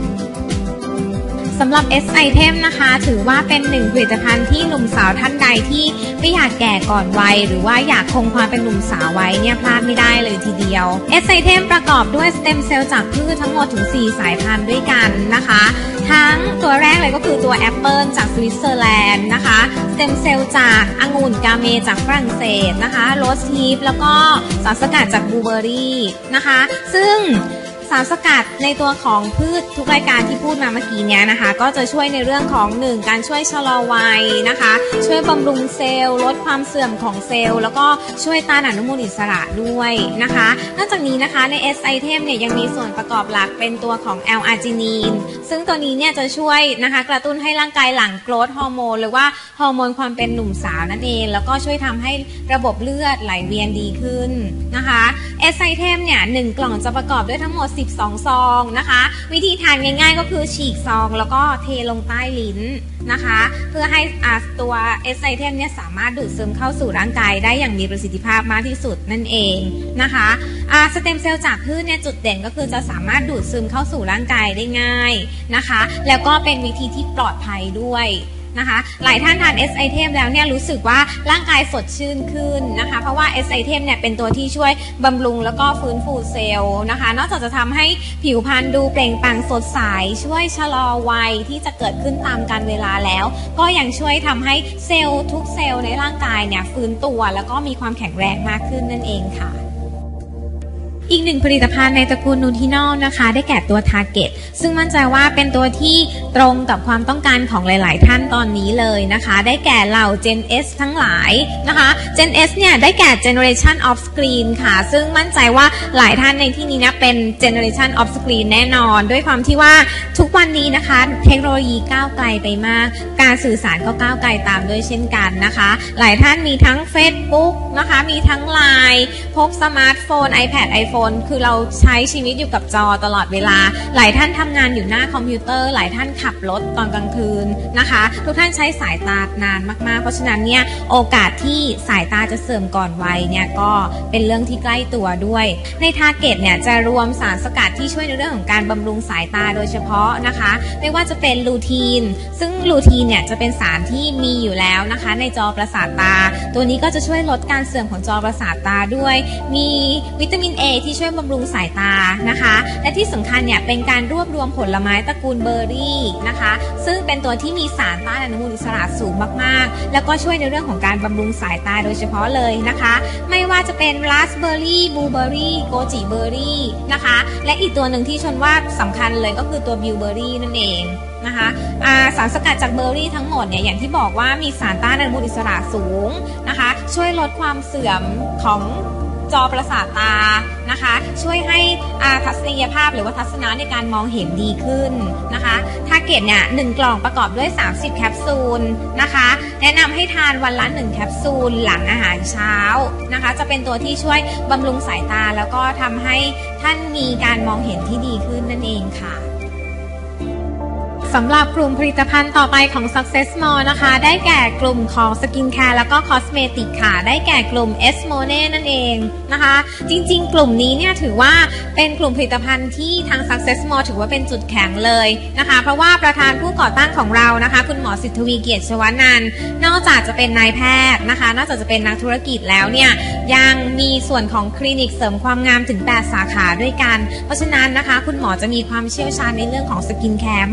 สำหรับ S Item นะคะถือว่าเป็น1ผลิตภัณฑ์ที่หนุ่มสาวท่านใดที่ไม่อยากแก่ก่อนวัยหรือว่าอยากคงความเป็นหนุ่มสาวไว้เนี่ยพลาดไม่ได้เลยทีเดียว S Item ประกอบด้วยสเต็มเซลล์จากพืชทั้งหมดถึง4สายพันธุ์ด้วยกันนะคะทั้งตัวแรกเลยก็คือตัวแอปเปิลจากสวิตเซอร์แลนด์นะคะสเต็มเซลล์จากองุ่นกาเมจากฝรั่งเศสนะคะโรสฮีฟแล้วก็สารสกัดจากบลูเบอร์รี่นะคะซึ่งสารสกัดในตัวของพืชทุกรายการที่พูดมาเมื่อกี้เนี้ยนะคะก็จะช่วยในเรื่องของ1การช่วยชะลอวัยนะคะช่วยบำรุงเซลล์ลดความเสื่อมของเซลล์แล้วก็ช่วยต้านอนุมูลอิสระด้วยนะคะนอกจากนี้นะคะใน S Item เนี่ยยังมีส่วนประกอบหลักเป็นตัวของ L-arginine ซึ่งตัวนี้เนี่ยจะช่วยนะคะกระตุ้นให้ร่างกายหลั่งโกรทฮอร์โมนหรือว่าฮอร์โมนความเป็นหนุ่มสาวนั่นเองแล้วก็ช่วยทำให้ระบบเลือดไหลเวียนดีขึ้นนะคะ S Item เนี่ย1กล่องจะประกอบด้วยทั้งหมด12 ซองนะคะวิธีทานง่ายๆก็คือฉีกซองแล้วก็เทลงใต้ลิ้นนะคะเพื่อให้ตัว S Item เนี่ยสามารถดูดซึมเข้าสู่ร่างกายได้อย่างมีประสิทธิภาพมากที่สุดนั่นเองนะคะสเต็มเซลล์จากพืชเนี่ยจุดเด่นก็คือจะสามารถดูดซึมเข้าสู่ร่างกายได้ง่ายนะคะแล้วก็เป็นวิธีที่ปลอดภัยด้วยนะคะหลายท่านทาน S Item แล้วเนี่ยรู้สึกว่าร่างกายสดชื่นขึ้นนะคะเพราะว่า S Item เนี่ยเป็นตัวที่ช่วยบำรุงแล้วก็ฟื้นฟูเซลล์นะคะนอกจากจะทำให้ผิวพรรณดูเปล่งปลั่งสดใสช่วยชะลอวัยที่จะเกิดขึ้นตามกาลเวลาแล้วก็ยังช่วยทำให้เซลล์ทุกเซลล์ในร่างกายเนี่ยฟื้นตัวแล้วก็มีความแข็งแรงมากขึ้นนั่นเองค่ะอีก1ผลิตภัณฑ์ในตระกูลนูทินอลนะคะได้แก่ตัว Target ซึ่งมั่นใจว่าเป็นตัวที่ตรงกับความต้องการของหลายๆท่านตอนนี้เลยนะคะได้แก่เหล่า Gen S ทั้งหลายนะคะ Gen S เนี่ยได้แก่ Generation of Screen ค่ะซึ่งมั่นใจว่าหลายท่านในที่นี้นะเป็น Generation of Screen แน่นอนด้วยความที่ว่าทุกวันนี้นะคะเทคโนโลยีก้าวไกลไปมากการสื่อสารก็ก้าวไกลตามด้วยเช่นกันนะคะหลายท่านมีทั้ง Facebook นะคะมีทั้ง LINE พกสมาร์ทโฟน iPad iPhoneคือเราใช้ชีวิตอยู่กับจอตลอดเวลาหลายท่านทำงานอยู่หน้าคอมพิวเตอร์หลายท่านขับรถตอนกลางคืนนะคะทุกท่านใช้สายตานานมากๆเพราะฉะนั้นเนี่ยโอกาสที่สายตาจะเสื่อมก่อนวัยเนี่ยก็เป็นเรื่องที่ใกล้ตัวด้วยใน Target เนี่ยจะรวมสารสกัดที่ช่วยในเรื่องของการบำรุงสายตาโดยเฉพาะนะคะไม่ว่าจะเป็นลูทีนซึ่งลูทีนเนี่ยจะเป็นสารที่มีอยู่แล้วนะคะในจอประสาทตาตัวนี้ก็จะช่วยลดการเสื่อมของจอประสาทตาด้วยมีวิตามิน A ที่ช่วยบำรุงสายตานะคะและที่สำคัญเนี่ยเป็นการรวบรวมผลไม้ตระกูลเบอร์รี่นะคะซึ่งเป็นตัวที่มีสารต้านอนุมูลอิสระสูงมากๆแล้วก็ช่วยในเรื่องของการบำรุงสายตาโดยเฉพาะเลยนะคะไม่ว่าจะเป็นราสเบอร์รี่บลูเบอร์รี่โกจิเบอร์รี่นะคะและอีกตัวหนึ่งที่ชนว่าสำคัญเลยก็คือตัวบิวเบอร์รี่นั่นเองนะคะสารสกัดจากเบอร์รี่ทั้งหมดเนี่ยอย่างที่บอกว่ามีสารต้านอนุมูลอิสระสูงนะคะช่วยลดความเสื่อมของจอประสาทตานะคะช่วยให้ทัศนียภาพหรือว่าทัศนะในการมองเห็นดีขึ้นนะคะTargetเนี่ย1กล่องประกอบด้วย30แคปซูลนะคะแนะนำให้ทานวันละ1แคปซูลหลังอาหารเช้านะคะจะเป็นตัวที่ช่วยบำรุงสายตาแล้วก็ทำให้ท่านมีการมองเห็นที่ดีขึ้นนั่นเองค่ะสำหรับกลุ่มผลิตภัณฑ์ต่อไปของ Success More นะคะได้แก่กลุ่มของสกินแคร์แล้วก็คอสเมติกค่ะได้แก่กลุ่ม Esmone นั่นเองนะคะจริงๆกลุ่มนี้เนี่ยถือว่าเป็นกลุ่มผลิตภัณฑ์ที่ทาง Success More ถือว่าเป็นจุดแข็งเลยนะคะเพราะว่าประธานผู้ก่อตั้งของเรานะคะคุณหมอสิทธวีเกียรติชวนันท์นอกจากจะเป็นนายแพทย์นะคะนอกจากจะเป็นนักธุรกิจแล้วเนี่ยยังมีส่วนของคลินิกเสริมความงามถึง8สาขาด้วยกันเพราะฉะนั้นนะคะคุณหมอจะมีความเชี่ยวชาญในเรื่องของสกินแคร์มาก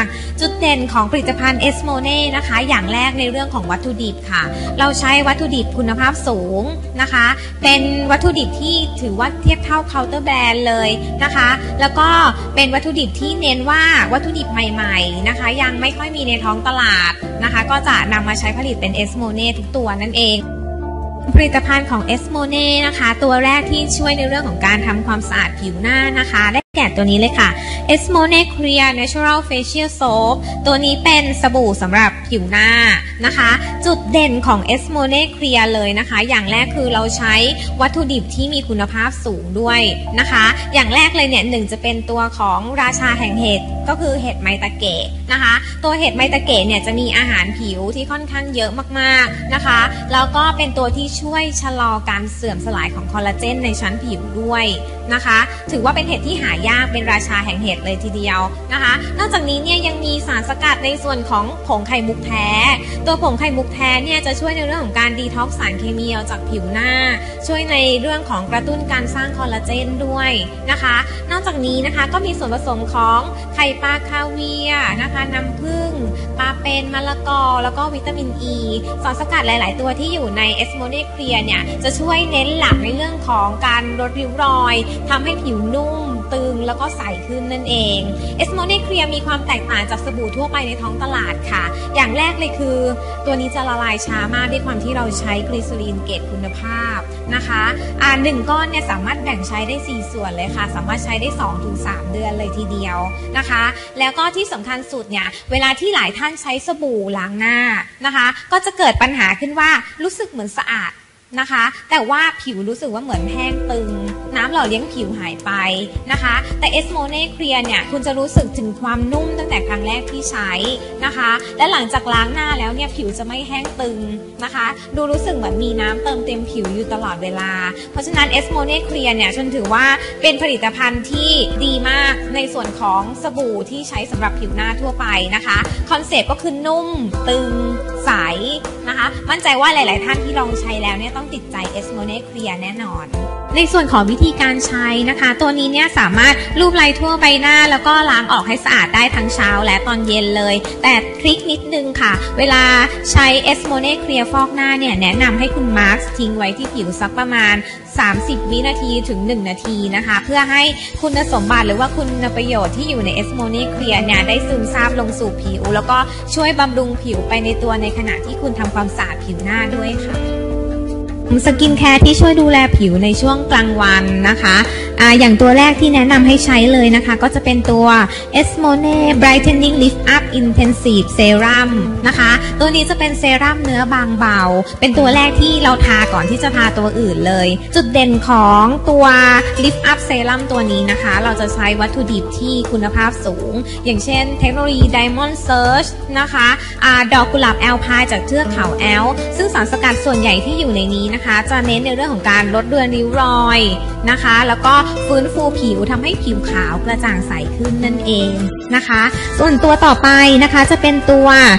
ากจุดเด่นของผลิตภัณฑ์เอสโมเน่นะคะอย่างแรกในเรื่องของวัตถุดิบค่ะเราใช้วัตถุดิบคุณภาพสูงนะคะเป็นวัตถุดิบที่ถือว่าเทียบเท่าเคาน์เตอร์แบรนด์เลยนะคะแล้วก็เป็นวัตถุดิบที่เน้นว่าวัตถุดิบใหม่ๆนะคะยังไม่ค่อยมีในท้องตลาดนะคะก็จะนำมาใช้ผลิตเป็นเอสโมเน่ทุกตัวนั่นเองผลิตภัณฑ์ของเอสโมเน่นะคะตัวแรกที่ช่วยในเรื่องของการทำความสะอาดผิวหน้านะคะได้แก่ตัวนี้เลยค่ะ Esmone Clear Natural Facial Soap ตัวนี้เป็นสบู่สำหรับผิวหน้านะคะจุดเด่นของ Esmone Clear เลยนะคะอย่างแรกคือเราใช้วัตถุดิบที่มีคุณภาพสูงด้วยนะคะอย่างแรกเลยเนี่ยหนึ่งจะเป็นตัวของราชาแห่งเห็ดก็คือเห็ดไมตาเกะนะคะตัวเห็ดไมตาเกะเนี่ยจะมีอาหารผิวที่ค่อนข้างเยอะมากๆนะคะแล้วก็เป็นตัวที่ช่วยชะลอการเสื่อมสลายของคอลลาเจนในชั้นผิวด้วยนะคะถือว่าเป็นเห็ดที่หายากเป็นราชาแห่งเห็ดเลยทีเดียวนะคะนอกจากนี้เนี่ยยังมีสารสกัดในส่วนของผงไข่มุกแท้ตัวผงไข่มุกแท้เนี่ยจะช่วยในเรื่องของการดีท็อกซ์สารเคมีออกจากผิวหน้าช่วยในเรื่องของกระตุ้นการสร้างคอลลาเจนด้วยนะคะนอกจากนี้นะคะก็มีส่วนผสมของไข่ปลาคาเวียร์นะคะน้ำผึ้งปลาเป็นมะละกอแล้วก็วิตามินอ e ีสารสกัดหลายๆตัวที่อยู่ใน Esmone Clear เนี่ยจะช่วยเน้นหลักในเรื่องของการลดริ้วรอยทำให้ผิวนุ่มตึงแล้วก็ใสขึ้นนั่นเอง Esmone Clear มีความแตกต่างจากสบู่ทั่วไปในท้องตลาดค่ะอย่างแรกเลยคือตัวนี้จะละลายช้ามากด้วยความที่เราใช้กลีเซอรีนเกรดคุณภาพนะคะ1ก้อนเนี่ยสามารถแบ่งใช้ได้4ส่วนเลยค่ะสามารถใช้ได้ 2-3 เดือนเลยทีเดียวนะคะแล้วก็ที่สำคัญสุดเนี่ยเวลาที่หลายท่านใช้สบู่ล้างหน้านะคะก็จะเกิดปัญหาขึ้นว่ารู้สึกเหมือนสะอาดนะคะแต่ว่าผิวรู้สึกว่าเหมือนแห้งตึงน้ำหล่อเลี้ยงผิวหายไปนะคะแต่ Esmone Clear เนี่ยคุณจะรู้สึกถึงความนุ่มตั้งแต่ครั้งแรกที่ใช้นะคะและหลังจากล้างหน้าแล้วเนี่ยผิวจะไม่แห้งตึงนะคะดูรู้สึกเหมือนมีน้ำเติมเต็มผิวอยู่ตลอดเวลาเพราะฉะนั้น Esmone Clear เนี่ยฉันถือว่าเป็นผลิตภัณฑ์ที่ดีมากในส่วนของสบู่ที่ใช้สำหรับผิวหน้าทั่วไปนะคะคอนเซ็ปต์ก็คือนุ่มตึงใสนะคะมั่นใจว่าหลายๆท่านที่ลองใช้แล้วเนี่ยต้องติดใจ Esmone Clear แน่นอนในส่วนของวิธีการใช้นะคะตัวนี้เนี่ยสามารถลูบไล้ทั่วใบหน้าแล้วก็ล้างออกให้สะอาดได้ทั้งเช้าและตอนเย็นเลยแต่ทริคนิดนึงค่ะเวลาใช้ Esmone Clear ฟอกหน้าเนี่ยแนะนำให้คุณมาร์คทิ้งไว้ที่ผิวสักประมาณ30 วินาทีถึง1นาทีนะคะเพื่อให้คุณสมบัติหรือว่าคุณประโยชน์ที่อยู่ใน Esmone Clear เนี่ยได้ซึมซาบลงสู่ผิวแล้วก็ช่วยบำรุงผิวไปในตัวในขณะที่คุณทำความสะอาดผิวหน้าด้วยค่ะสกินแคร์ที่ช่วยดูแลผิวในช่วงกลางวันนะคะอย่างตัวแรกที่แนะนำให้ใช้เลยนะคะก็จะเป็นตัว Esmone Brightening Lift Up Intensive Serum นะคะตัวนี้จะเป็นเซรั่มเนื้อบางเบาเป็นตัวแรกที่เราทาก่อนที่จะทาตัวอื่นเลยจุดเด่นของตัว Lift Up Serum ตัวนี้นะคะเราจะใช้วัตถุดิบที่คุณภาพสูงอย่างเช่นเทคโนโลยี Diamond Search นะคะดอกกุหลาบแอลพายจากเทือกเขาแอลซึ่งสารสกัดส่วนใหญ่ที่อยู่ในนี้นะคะจะเน้นในเรื่องของการลดเลือนริ้วรอยนะคะแล้วก็ฟื้นฟูผิวทำให้ผิวขาวกระจ่างใสขึ้นนั่นเองนะคะส่วนตัวต่อไปนะคะจะเป็นตัว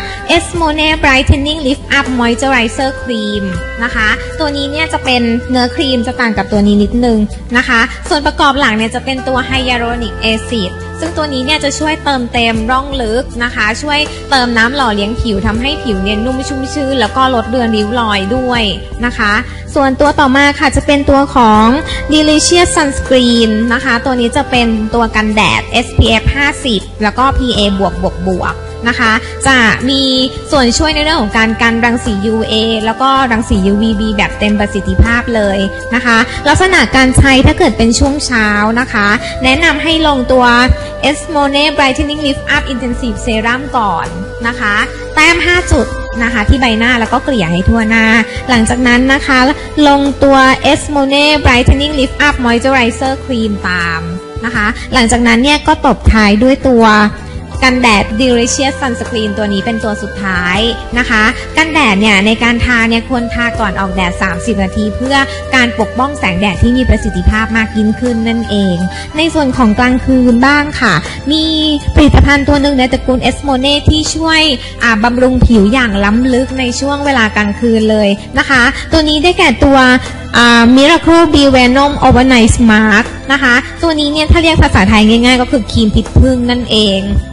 Esmone Brightening Lift Up Moisturizer Cream นะคะตัวนี้เนี่ยจะเป็นเนื้อครีมจะต่างกับตัวนี้นิดนึงนะคะส่วนประกอบหลังเนี่ยจะเป็นตัว Hyaluronic Acid ซึ่งตัวนี้เนี่ยจะช่วยเติมเต็มร่องลึกนะคะช่วยเติมน้ำหล่อเลี้ยงผิวทำให้ผิวเนี่ยนุ่มชุ่มชื้นแล้วก็ลดเลือนริ้วรอยด้วยนะคะส่วนตัวต่อมาค่ะจะเป็นตัวของ Delicious Sunscreen นะคะตัวนี้จะเป็นตัวกันแดด SPF 50 แล้วก็ PA บวกนะคะจะมีส่วนช่วยในเรื่องของการกันรังสี UA แล้วก็รังสี UVB แบบเต็มประสิทธิภาพเลยนะคะลักษณะการใช้ถ้าเกิดเป็นช่วงเช้านะคะแนะนำให้ลงตัว Esmone Brightening Lift Up Intensive Serum ก่อนนะคะแต้ม5จุดนะคะที่ใบหน้าแล้วก็เกลี่ยให้ทั่วหน้าหลังจากนั้นนะคะลงตัว Esmone Brightening Lift Up Moisturizer Cream ตามนะคะหลังจากนั้นเนี่ยก็ตบท้ายด้วยตัวกันแดด Delicious Sunscreen ตัวนี้เป็นตัวสุดท้ายนะคะกันแดดเนี่ยในการทาเนี่ยควรทาก่อนออกแดด30นาทีเพื่อการปกป้องแสงแดดที่มีประสิทธิภาพมากยิ่งขึ้นนั่นเองในส่วนของกลางคืนบ้างค่ะมีผลิตภัณฑ์ตัวหนึ่งในตระกูล Esmone ที่ช่วยบำรุงผิวอย่างล้ำลึกในช่วงเวลากลางคืนเลยนะคะตัวนี้ได้แก่ตัวMiracle B Venom Overnight Mask นะคะตัวนี้เนี่ยถ้าเรียกภาษาไทยง่ายๆก็คือครีมพิษผึ้งนั่นเองนะคะ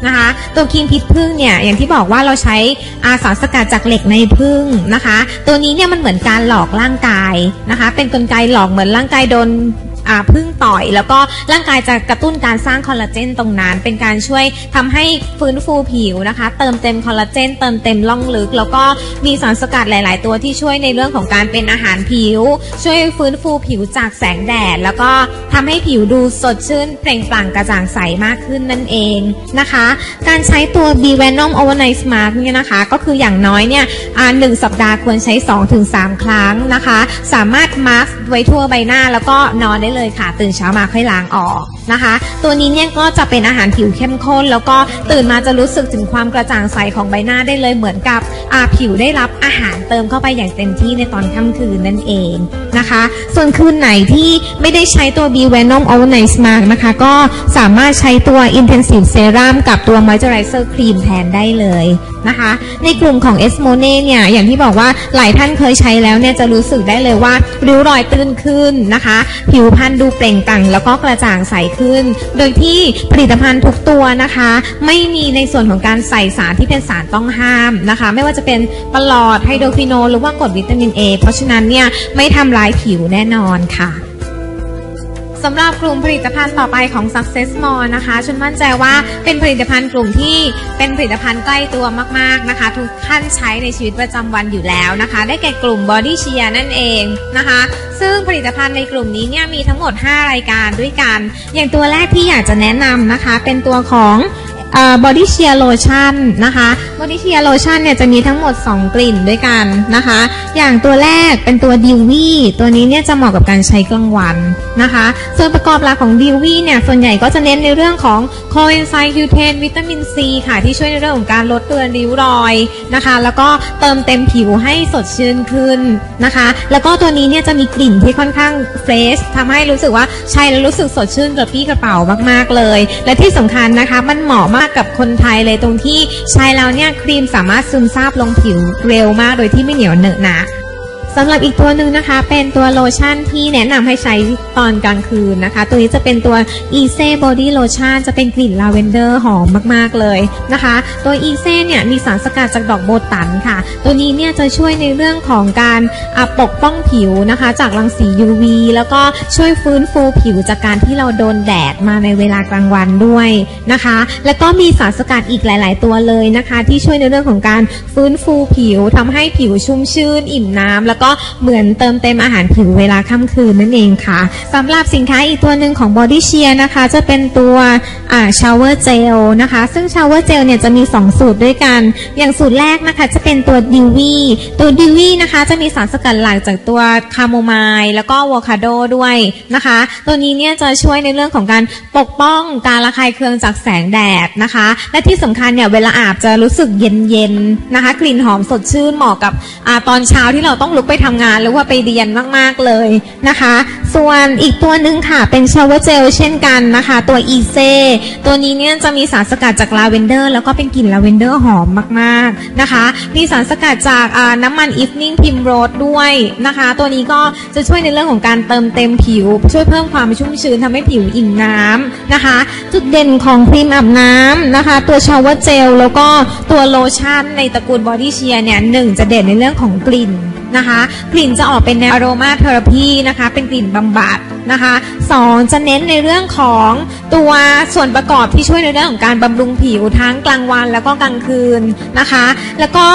นะคะตัวครีมพิษผึ้งเนี่ยอย่างที่บอกว่าเราใช้สารสกัดจากเหล็กในผึ้งนะคะตัวนี้เนี่ยมันเหมือนการหลอกร่างกายนะคะเป็นกลไกหลอกเหมือนร่างกายโดนผึ้งต่อยแล้วก็ร่างกายจะกระตุ้นการสร้างคอลลาเจนตรงนั้นเป็นการช่วยทำให้ฟื้นฟูผิวนะคะเติมเต็มคอลลาเจนเติมเต็มร่องลึกแล้วก็มีสารสกัดหลายๆตัวที่ช่วยในเรื่องของการเป็นอาหารผิวช่วยฟื้นฟูผิวจากแสงแดดแล้วก็ทำให้ผิวดูสดชื่นเปล่งปลั่งกระจ่างใสมากขึ้นนั่นเองนะคะการใช้ตัว B Venom Overnight Mask เนี่ยนะคะก็คืออย่างน้อยเนี่ย1 สัปดาห์ควรใช้ 2-3 ครั้งนะคะสามารถมาสก์ไว้ทั่วใบหน้าแล้วก็นอนได้เลยค่ะตื่นเช้ามาค่อยล้างออกนะคะตัวนี้เนี่ยก็จะเป็นอาหารผิวเข้มข้นแล้วก็ตื่นมาจะรู้สึกถึงความกระจ่างใสของใบหน้าได้เลยเหมือนกับผิวได้รับอาหารเติมเข้าไปอย่างเต็มที่ในตอนค่ำคืนนั่นเองนะคะส่วนคืนไหนที่ไม่ได้ใช้ตัว B Venom Overnight Mask นะคะก็สามารถใช้ตัว Intensive Serum กับตัว Moisturizer Cream แทนได้เลยนะคะในกลุ่มของ Esmone เนี่ยอย่างที่บอกว่าหลายท่านเคยใช้แล้วเนี่ยจะรู้สึกได้เลยว่าริ้วรอยตื้นขึ้นนะคะผิวพรรณดูเปล่งปลั่งแล้วก็กระจ่างใสขึ้นโดยที่ผลิตภัณฑ์ทุกตัวนะคะไม่มีในส่วนของการใส่สารที่เป็นสารต้องห้ามนะคะไม่ว่าจะเป็นปลอดไฮโดรควิโนนหรือว่ากรดวิตามิน A เพราะฉะนั้นเนี่ยไม่ทำร้ายผิวแน่นอนค่ะสำหรับกลุ่มผลิตภัณฑ์ต่อไปของ Success More นะคะฉันมั่นใจว่าเป็นผลิตภัณฑ์กลุ่มที่เป็นผลิตภัณฑ์ใกล้ตัวมากๆนะคะทุกท่านใช้ในชีวิตประจำวันอยู่แล้วนะคะได้แก่กลุ่ม Body Cheer นั่นเองนะคะซึ่งผลิตภัณฑ์ในกลุ่มนี้เนี่ยมีทั้งหมด5รายการด้วยกันอย่างตัวแรกที่อยากจะแนะนำนะคะเป็นตัวของBody Cheer Lotion นะคะ Body Cheer Lotion เนี่ยจะมีทั้งหมด2กลิ่นด้วยกันนะคะอย่างตัวแรกเป็นตัว Dewy ตัวนี้เนี่ยจะเหมาะกับการใช้กลางวันนะคะส่วนประกอบหลักของ Dewy เนี่ยส่วนใหญ่ก็จะเน้นในเรื่องของ Coenzyme Q10 วิตามิน C ค่ะที่ช่วยในเรื่องของการลดเลือนริ้วรอยนะคะแล้วก็เติมเต็มผิวให้สดชื่นขึ้นนะคะแล้วก็ตัวนี้เนี่ยจะมีกลิ่นที่ค่อนข้างเฟรชทำให้รู้สึกว่าใช้แล้วรู้สึกสดชื่นกระปรี้กระเป๋ามากๆเลยและที่สำคัญนะคะมันเหมาะมากกับคนไทยเลยตรงที่ใช้แล้วเนี่ยครีมสามารถซึมซาบลงผิวเร็วมากโดยที่ไม่เหนียวเหนอะหนะสำหรับอีกตัวหนึ่งนะคะเป็นตัวโลชั่นที่แนะนำให้ใช้ตอนกลางคืนนะคะตัวนี้จะเป็นตัว Ease Body Lotion จะเป็นกลิ่นลาเวนเดอร์หอมมากๆเลยนะคะตัว Ease เนี่ยมีสารสกัดจากดอกโบตันค่ะตัวนี้เนี่ยจะช่วยในเรื่องของการปกป้องผิวนะคะจากรังสี UV แล้วก็ช่วยฟื้นฟูผิวจากการที่เราโดนแดดมาในเวลากลางวันด้วยนะคะแล้วก็มีสารสกัดอีกหลายๆตัวเลยนะคะที่ช่วยในเรื่องของการฟื้นฟูผิวทำให้ผิวชุ่มชื่นอิ่มน้ำแล้วก็เหมือนเติมเต็มอาหารผิวเวลาค่ำคืนนั่นเองค่ะสำหรับสินค้าอีกตัวหนึ่งของ Body Cheer นะคะจะเป็นตัวShower Gel นะคะซึ่ง Shower Gel เนี่ยจะมี2สูตรด้วยกันอย่างสูตรแรกนะคะจะเป็นตัว Dewy ตัว Dewy นะคะจะมีสารสกัดหลักจากตัวคาโมไมล์แล้วก็อะโวคาโดด้วยนะคะตัวนี้เนี่ยจะช่วยในเรื่องของการปกป้องการระคายเคืองจากแสงแดดนะคะและที่สำคัญเนี่ยเวลาอาบจะรู้สึกเย็นๆนะคะกลิ่นหอมสดชื่นเหมาะกับตอนเช้าที่เราต้องลุกไปทำงานหรือว่าไปเรียนมากๆเลยนะคะส่วนอีกตัวหนึ่งค่ะเป็นชาวเวอร์เจลเช่นกันนะคะตัวอีเซตัวนี้เนี่ยจะมีสารสกัดจากลาเวนเดอร์แล้วก็เป็นกลิ่นลาเวนเดอร์หอมมากๆนะคะมีสารสกัดจากน้ำมันอีฟนิ่งพิมโรสด้วยนะคะตัวนี้ก็จะช่วยในเรื่องของการเติมเต็มผิวช่วยเพิ่มความชุ่มชื้นทำให้ผิวอิ่มน้ำนะคะจุดเด่นของครีมอาบน้ำนะคะตัวชาวเวอร์เจลแล้วก็ตัวโลชั่นในตระกูลบอดี้เชียร์เนี่ย1จะเด่นในเรื่องของกลิ่นนะคะกลิ่นจะออกเป็นแนวอโรมาเทอราพีนะคะเป็นกลิ่นบำบัดนะคะ2จะเน้นในเรื่องของตัวส่วนประกอบที่ช่วยในเรื่องของการบำรุงผิวทั้งกลางวันแล้วก็กลางคืนนะคะแล้วก็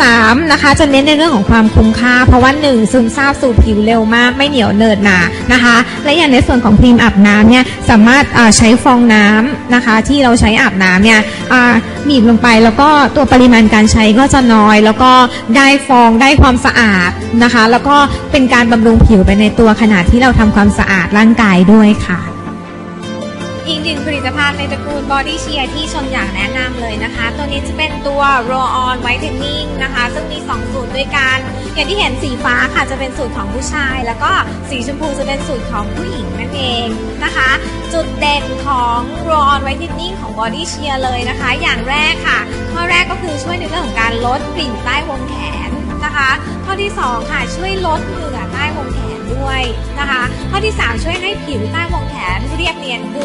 3นะคะจะเน้นในเรื่องของความคุ้มค่าเพราะว่า1ซึมซาบสู่ผิวเร็วมากไม่เหนียวเหนอะหนะนะคะและอย่างในส่วนของครีมอาบน้ำเนี่ยสามารถใช้ฟองน้ำนะคะที่เราใช้อาบน้ำเนี่ยบีบลงไปแล้วก็ตัวปริมาณการใช้ก็จะน้อยแล้วก็ได้ฟองได้ความสะอาดนะคะแล้วก็เป็นการบำรุงผิวไปในตัวขณะที่เราทำความสะอาดร่างกายด้วยค่ะอีกหนึ่งผลิตภัณฑ์ในตระกูล Body Cheer ที่ชนอยากแนะนำเลยนะคะตัวนี้จะเป็นตัว Roll On Whitening นะคะซึ่งมี2สูตรด้วยกันอย่างที่เห็นสีฟ้าค่ะจะเป็นสูตรของผู้ชายแล้วก็สีชมพูจะเป็นสูตรของผู้หญิงนั่นเองนะคะจุดเด่นของ Roll On Whitening ของ Body Cheer เลยนะคะอย่างแรกค่ะข้อแรกก็คือช่วยในเรื่องของการลดกลิ่นใต้วงแขนนะคะข้อที่2ค่ะช่วยลดเหงื่อใต้วงแขนด้วยนะคะข้อที่3ช่วยให้ผิวใต้วงแขนเรียบเนียนขึ้น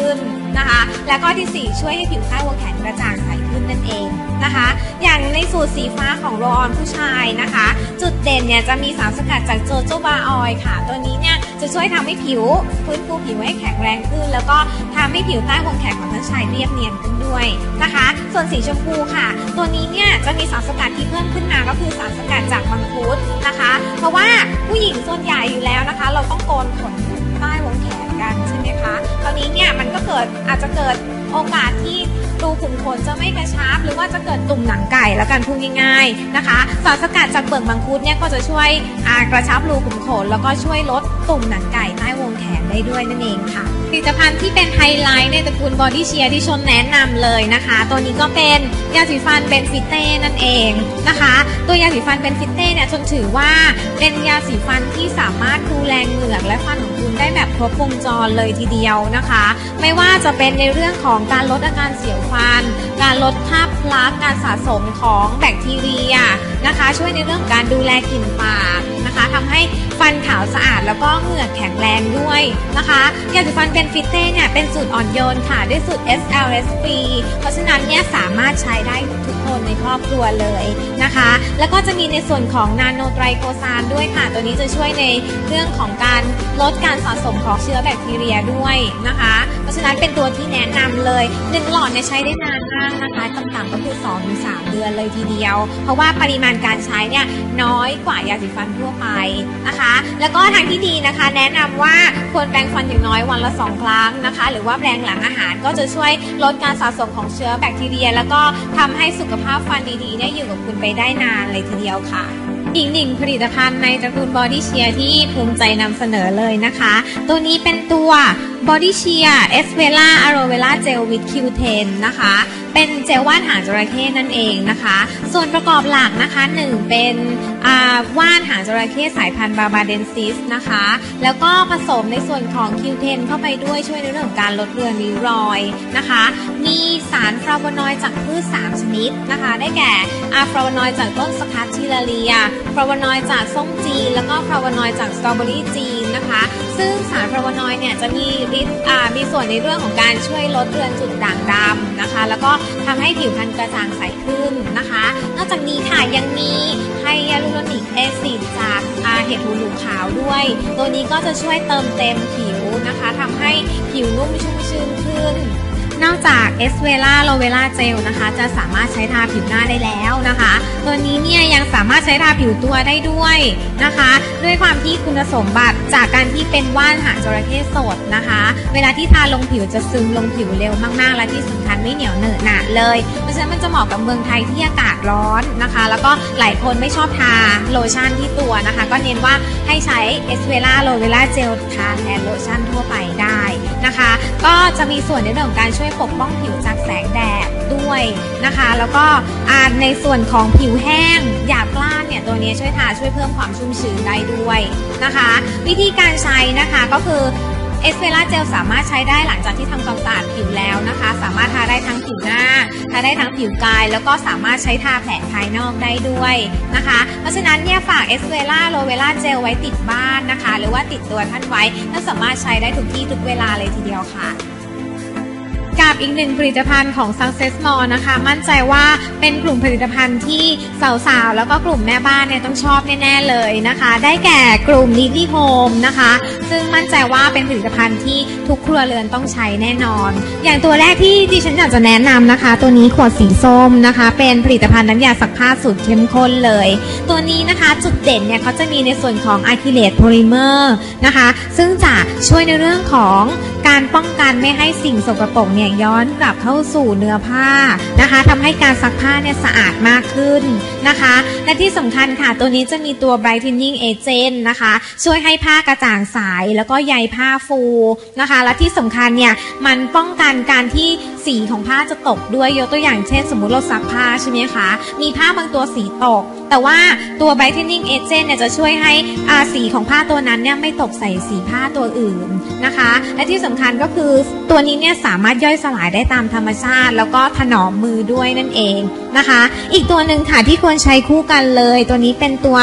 นะคะและก็ที่4ช่วยให้ผิวใต้วงแขนกระจ่างใสขึ้นนั่นเองนะคะอย่างในสูตรสีฟ้าของโรออนผู้ชายนะคะจุดเด่นเนี่ยจะมีสารสกัดจากโจโจบาออยล์ค่ะตัวนี้เนี่ยจะช่วยทำให้ผิวฟื้นฟูผิวให้แข็งแรงขึ้นแล้วก็ทำให้ผิวใต้วงแขนของท่านชายเรียบเนียนขึ้นด้วยนะคะส่วนสีชมพูค่ะตัวนี้เนี่ยจะมีสารสกัดที่เพิ่มขึ้นมาก็คือสารสกัดจากมังคุดนะคะเพราะว่าผู้หญิงส่วนใหญ่อยู่แล้วนะคะเราต้องโกนขนใต้วงแขนกันใช่ไหมคะตอนนี้เนี่ยมันก็อาจจะเกิดโอกาสที่รูขุมขนจะไม่กระชับหรือว่าจะเกิดตุ่มหนังไก่แล้วกันพูดง่ายๆนะคะสารสกัดจากเปลือกมังคุดเนี่ยก็จะช่วยกระชับรูขุมขนแล้วก็ช่วยลดตุ่มหนังไก่ใต้วงแขนได้ด้วยนั่นเองค่ะผลิตภัณฑ์ที่เป็นไฮไลท์ในตระกูลบอดี้เชียร์ที่ชนแนะนำเลยนะคะตัวนี้ก็เป็นยาสีฟันเบนฟิเต้นั่นเองนะคะตัวยาสีฟันเบนฟิเต้เนี่ยชนถือว่าเป็นยาสีฟันที่สามารถดูแลเหงือกและฟันของคุณได้แบบครบวงจรเลยทีเดียวนะคะไม่ว่าจะเป็นในเรื่องของการลดอาการเสียวฟันการลดคราบพลักการสะสมของแบคทีเรียนะคะช่วยในเรื่องของการดูแลกลิ่นปากนะคะทำให้ฟันขาวสะอาดแล้วก็เหงือกแข็งแรงด้วยนะคะยาสีฟันเบนฟิเต้เนี่ยเป็นสูตรอ่อนโยนค่ะด้วยสูตร SLS free เพราะฉะนั้นเนี่ยสามารถใช้ได้ทุกคนในครอบครัวเลยนะคะแล้วก็จะมีในส่วนของนาโนไตรโคซานด้วยค่ะตัวนี้จะช่วยในเรื่องของการลดการสะสมของเชื้อแบคทีเรียด้วยนะคะเพราะฉะนั้นเป็นตัวที่แนะนำเลย1หลอดเนี่ยใช้ได้นานมากนะคะต่ำๆก็คือ 2-3 เดือนเลยทีเดียวเพราะว่าปริมาณการใช้เนี่ยน้อยกว่ายาสีฟันทั่วไปนะคะแล้วก็ทางที่ดีนะคะแนะนำว่าควรแปรงฟันอย่างน้อยวันละ2 ครั้งนะคะหรือว่าแปรงหลังอาหารก็จะช่วยลดการสะสมของเชื้อแบคทีเรียแล้วก็ทำให้สุขภาพฟันดีๆเนี่ยอยู่กับคุณไปได้นานเลยทีเดียวค่ะอีกหนึ่งผลิตภัณฑ์ในตระกูลบอดี้เชียร์ที่ภูมิใจนำเสนอเลยนะคะตัวนี้เป็นตัวบอดี้เชียร์เอสเวล่าอะโรเวล่าเจลวิตคิวเทนนะคะเป็นเจลว่านหางจระเข้นั่นเองนะคะส่วนประกอบหลักนะคะ1เป็นว่านหางจระเข้สายพันธุ์บาบาเดนซิสนะคะแล้วก็ผสมในส่วนของคิวเทนเข้าไปด้วยช่วยในเรื่องของการลดเลือนริ้วรอยนะคะมีสารฟลาโวนอยด์จากพืช3ชนิดนะคะได้แก่ฟลาโวนอยด์จากต้นสคัตทิลาเลียฟลาโวนอยด์จากส้มจีนแล้วก็ฟลาโวนอยด์จากสตรอเบอรี่จีนนะคะซึ่งสารฟลาโวนอยด์เนี่ยจะมีส่วนในเรื่องของการช่วยลดเลือนจุดด่างดำนะคะแล้วก็ทำให้ผิวพรรณกระจ่างใสขึ้นนะคะนอกจากนี้ค่ะยังมีไฮยาลูโรนิกแอซิดจากเห็ดหูหนูขาวด้วยตัวนี้ก็จะช่วยเติมเต็มผิวนะคะทำให้ผิวนุ่มชุ่มชื้นขึ้นนอกจากเอสเวล่าโลเวล่าเจลนะคะจะสามารถใช้ทาผิวหน้าได้แล้วนะคะตัวนี้เนี่ยยังสามารถใช้ทาผิวตัวได้ด้วยนะคะด้วยความที่คุณสมบัติจากการที่เป็นว่านหางจระเข้สดนะคะเวลาที่ทาลงผิวจะซึมลงผิวเร็วมากๆและที่สำคัญไม่เหนียวเหนอะหนะเลยเพราะฉะนั้นมันจะเหมาะกับเมืองไทยที่อากาศร้อนนะคะแล้วก็หลายคนไม่ชอบทาโลชั่นที่ตัวนะคะก็เน้นว่าให้ใช้เอสเวล่าโลเวล่าเจลทาแทนโลชั่นทั่วไปได้นะคะก็จะมีส่วนในเรื่องของการช่วยปกป้องผิวจากแสงแดดด้วยนะคะแล้วก็ในส่วนของผิวแห้งหยาบกร้านเนี่ยตัวนี้ช่วยเพิ่มความชุ่มชื้นได้ด้วยนะคะวิธีการใช้นะคะก็คือเอสเวล่าเจลสามารถใช้ได้หลังจากที่ทำความสะอาดผิวแล้วนะคะสามารถทาได้ทั้งผิวหน้าทาได้ทั้งผิวกายแล้วก็สามารถใช้ทาแผลภายนอกได้ด้วยนะคะเพราะฉะนั้นเนี่ยฝากเอสเวล่าโลเวล่าเจลไว้ติดบ้านนะคะหรือว่าติดตัวท่านไว้ท่านสามารถใช้ได้ทุกที่ทุกเวลาเลยทีเดียวค่ะกับอีกหนึ่งผลิตภัณฑ์ของ Success Mall นะคะมั่นใจว่าเป็นกลุ่มผลิตภัณฑ์ที่สาวๆแล้วก็กลุ่มแม่บ้านเนี่ยต้องชอบแน่ๆเลยนะคะได้แก่กลุ่ม Needy Home นะคะซึ่งมั่นใจว่าเป็นผลิตภัณฑ์ที่ทุกครัวเรือนต้องใช้แน่นอนอย่างตัวแรกที่ดิฉันอยากจะแนะนำนะคะตัวนี้ขวดสีส้มนะคะเป็นผลิตภัณฑ์น้ำยาซักผ้าสูตรเข้มข้นเลยตัวนี้นะคะจุดเด่นเนี่ยเขาจะมีในส่วนของอะคริลิกโพลิเมอร์นะคะซึ่งจะช่วยในเรื่องของการป้องกันไม่ให้สิ่งสกปรกเนี่ยย้อนกลับเข้าสู่เนื้อผ้านะคะทำให้การซักผ้าเนี่ยสะอาดมากขึ้นนะคะและที่สำคัญค่ะตัวนี้จะมีตัว brightening agent นะคะช่วยให้ผ้ากระจ่างใสแล้วก็ใยผ้าฟูนะคะและที่สำคัญเนี่ยมันป้องกันการที่สีของผ้าจะตกด้วยยกตัวอย่างเช่นสมมุติเราซักผ้าใช่ไหมคะมีผ้าบางตัวสีตกแต่ว่าตัว brightening agent เนี่ยจะช่วยให้สีของผ้าตัวนั้นเนี่ยไม่ตกใส่สีผ้าตัวอื่นนะคะและที่สำคัญก็คือตัวนี้เนี่ยสามารถย่อยสลายได้ตามธรรมชาติแล้วก็ถนอมมือด้วยนั่นเองนะคะอีกตัวหนึ่งค่ะที่ควรใช้คู่กันเลยตัวนี้เป็นตัว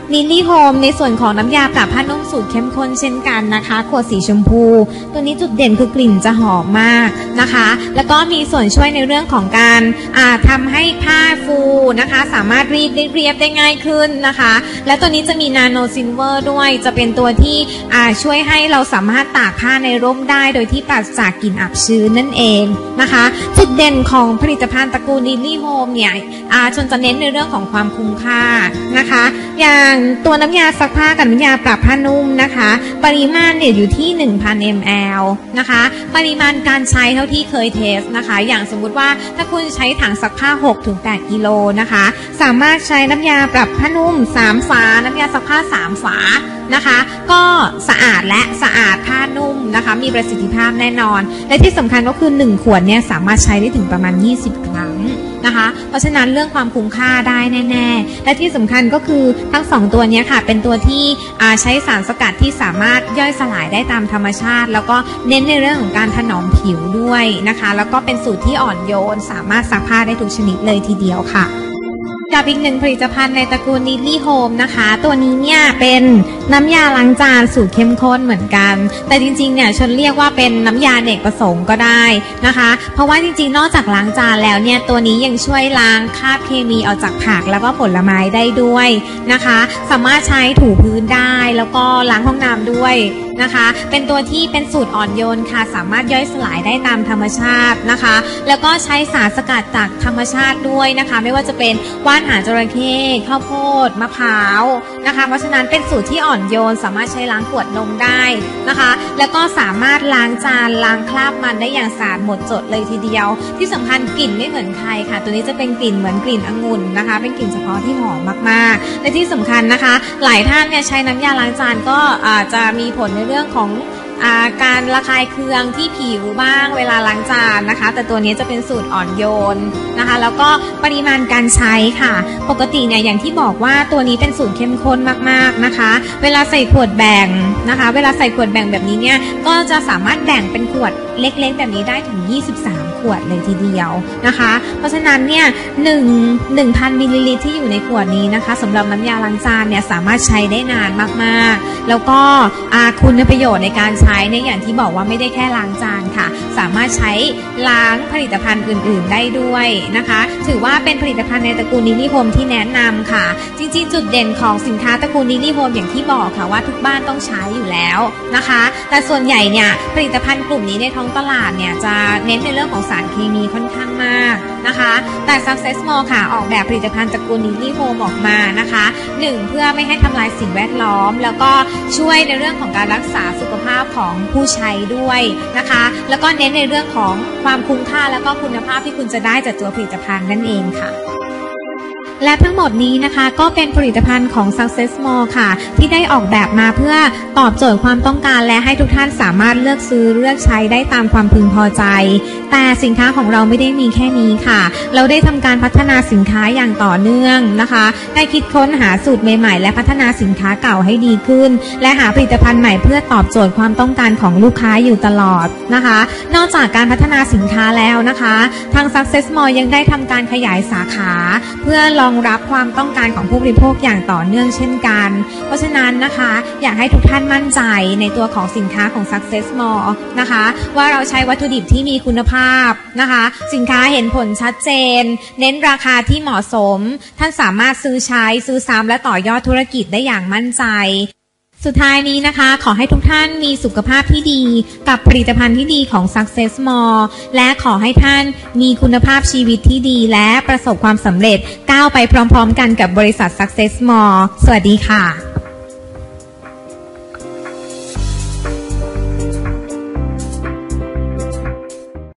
Lily Home ในส่วนของน้ำยาปรับผ้านุ่มสูตรเข้มข้นเช่นกันนะคะขวดสีชมพูตัวนี้จุดเด่นคือกลิ่นจะหอมมากนะคะแล้วก็มีส่วนช่วยในเรื่องของการทำให้ผ้าฟูนะคะสามารถรีดได้เรียบได้ง่ายขึ้นนะคะและตัวนี้จะมีนาโนซิลเวอร์ด้วยจะเป็นตัวที่ช่วยให้เราสามารถตากผ้าในร่มได้โดยที่ปราศจากกลิ่นอับชื้นนั่นเองนะคะจุดเด่นของผลิตภัณฑ์ตระกูล Lily Home เนี่ยชนจะเน้นในเรื่องของความคุ้มค่านะคะอย่างตัวน้ำยาซักผ้ากับน้ำยาปรับผ้านุ่มนะคะปริมาณเนี่ยอยู่ที่ 1,000 ml นะคะปริมาณการใช้เท่าที่เคยเทสนะคะอย่างสมมุติว่าถ้าคุณใช้ถังซักผ้า 6-8 กิโลนะคะสามารถใช้น้ำยาปรับผ้านุ่ม3ฝาน้ำยาซักผ้า3ฝานะคะก็สะอาดและสะอาดผ้านุ่มนะคะมีประสิทธิภาพแน่นอนและที่สำคัญก็คือ1ขวดเนี่ยสามารถใช้ได้ถึงประมาณ20 ครั้งนะคะเพราะฉะนั้นเรื่องความคุ้มค่าได้แน่ๆและที่สำคัญก็คือทั้ง2ตัวนี้ค่ะเป็นตัวที่ใช้สารสกัดที่สามารถย่อยสลายได้ตามธรรมชาติแล้วก็เน้นในเรื่องของการถนอมผิวด้วยนะคะแล้วก็เป็นสูตรที่อ่อนโยนสามารถซักผ้าได้ทุกชนิดเลยทีเดียวค่ะกับอีกหนึ่งผลิตภัณฑ์ในตระกูล Lily Home นะคะตัวนี้เนี่ยเป็นน้ำยาล้างจานสูตรเข้มข้นเหมือนกันแต่จริงๆเนี่ยชนเรียกว่าเป็นน้ำยาอเนกประสงค์ก็ได้นะคะเพราะว่าจริงๆนอกจากล้างจานแล้วเนี่ยตัวนี้ยังช่วยล้างคราบเคมีออกจากผักแล้วก็ผลไม้ได้ด้วยนะคะสามารถใช้ถูพื้นได้แล้วก็ล้างห้องน้ำด้วยนะคะเป็นตัวที่เป็นสูตรอ่อนโยนค่ะสามารถย่อยสลายได้ตามธรรมชาตินะคะแล้วก็ใช้สารสกัดจากธรรมชาติด้วยนะคะไม่ว่าจะเป็นว่านหางจระเข้ข้าวโพดมะพร้าวนะคะเพราะฉะนั้นเป็นสูตรที่อ่อนโยนสามารถใช้ล้างขวดนมได้นะคะแล้วก็สามารถล้างจานล้างคราบมันได้อย่างสะอาดหมดจดเลยทีเดียวที่สำคัญกลิ่นไม่เหมือนใครค่ะตัวนี้จะเป็นกลิ่นเหมือนกลิ่นองุ่นนะคะเป็นกลิ่นเฉพาะที่หอมมากๆและที่สำคัญนะคะหลายท่านเนี่ยใช้น้ำยาล้างจานก็จะมีผลในเรื่องของการระคายเคืองที่ผิวบ้างเวลาล้างจานนะคะแต่ตัวนี้จะเป็นสูตรอ่อนโยนนะคะแล้วก็ปริมาณการใช้ค่ะปกติเนี่ยอย่างที่บอกว่าตัวนี้เป็นสูตรเข้มข้นมากๆนะคะเวลาใส่ขวดแบ่งนะคะเวลาใส่ขวดแบ่งแบบนี้เนี่ยก็จะสามารถแบ่งเป็นขวดเล็กๆแบบนี้ได้ถึง23ขวดเลยทีเดียวนะคะเพราะฉะนั้นเนี่ย1,000 มิลลิลิตรที่อยู่ในขวดนี้นะคะสำหรับน้ำยาล้างจานเนี่ยสามารถใช้ได้นานมากๆแล้วก็คุณประโยชน์ในการใช้เนี่ยอย่างที่บอกว่าไม่ได้แค่ล้างจานค่ะสามารถใช้ล้างผลิตภัณฑ์อื่นๆได้ด้วยนะคะถือว่าเป็นผลิตภัณฑ์ในตระกูล Lily Home ที่แนะนำค่ะจริงๆจุดเด่นของสินค้าตระกูล Lily Home อย่างที่บอกค่ะว่าทุกบ้านต้องใช้อยู่แล้วนะคะแต่ส่วนใหญ่เนี่ยผลิตภัณฑ์กลุ่มนี้ในท้องตลาดเนี่ยจะเน้นในเรื่องของสารเคมีค่อนข้างมากนะคะแต่ Success Mall ค่ะออกแบบผลิตภัณฑ์ตระกูล Lily Home ออกมานะคะ1เพื่อไม่ให้ทำลายสิ่งแวดล้อมแล้วก็ช่วยในเรื่องของการรักษาสุขภาพของผู้ใช้ด้วยนะคะแล้วก็เน้นในเรื่องของความคุ้มค่าแล้วก็คุณภาพที่คุณจะได้จากตัวผลิตภัณฑ์นั่นเองค่ะและทั้งหมดนี้นะคะก็เป็นผลิตภัณฑ์ของ Success Mall ค่ะที่ได้ออกแบบมาเพื่อตอบโจทย์ความต้องการและให้ทุกท่านสามารถเลือกซื้อเลือกใช้ได้ตามความพึงพอใจแต่สินค้าของเราไม่ได้มีแค่นี้ค่ะเราได้ทำการพัฒนาสินค้าอย่างต่อเนื่องนะคะได้คิดค้นหาสูตรใหม่ๆและพัฒนาสินค้าเก่าให้ดีขึ้นและหาผลิตภัณฑ์ใหม่เพื่อตอบโจทย์ความต้องการของลูกค้าอยู่ตลอดนะคะนอกจากการพัฒนาสินค้าแล้วนะคะทาง Success Mall ยังได้ทำการขยายสาขาเพื่อรองรับความต้องการของผู้บริโภคอย่างต่อเนื่องเช่นกันเพราะฉะนั้นนะคะอยากให้ทุกท่านมั่นใจในตัวของสินค้าของ Success Mall นะคะว่าเราใช้วัตถุดิบที่มีคุณภาพนะคะสินค้าเห็นผลชัดเจนเน้นราคาที่เหมาะสมท่านสามารถซื้อใช้ซื้อซ้ำและต่อยอดธุรกิจได้อย่างมั่นใจสุดท้ายนี้นะคะขอให้ทุกท่านมีสุขภาพที่ดีกับผลิตภัณฑ์ที่ดีของ Success Mall และขอให้ท่านมีคุณภาพชีวิตที่ดีและประสบความสำเร็จก้าวไปพร้อมๆกันกับบริษัท Success Mall สวัสดีค่ะ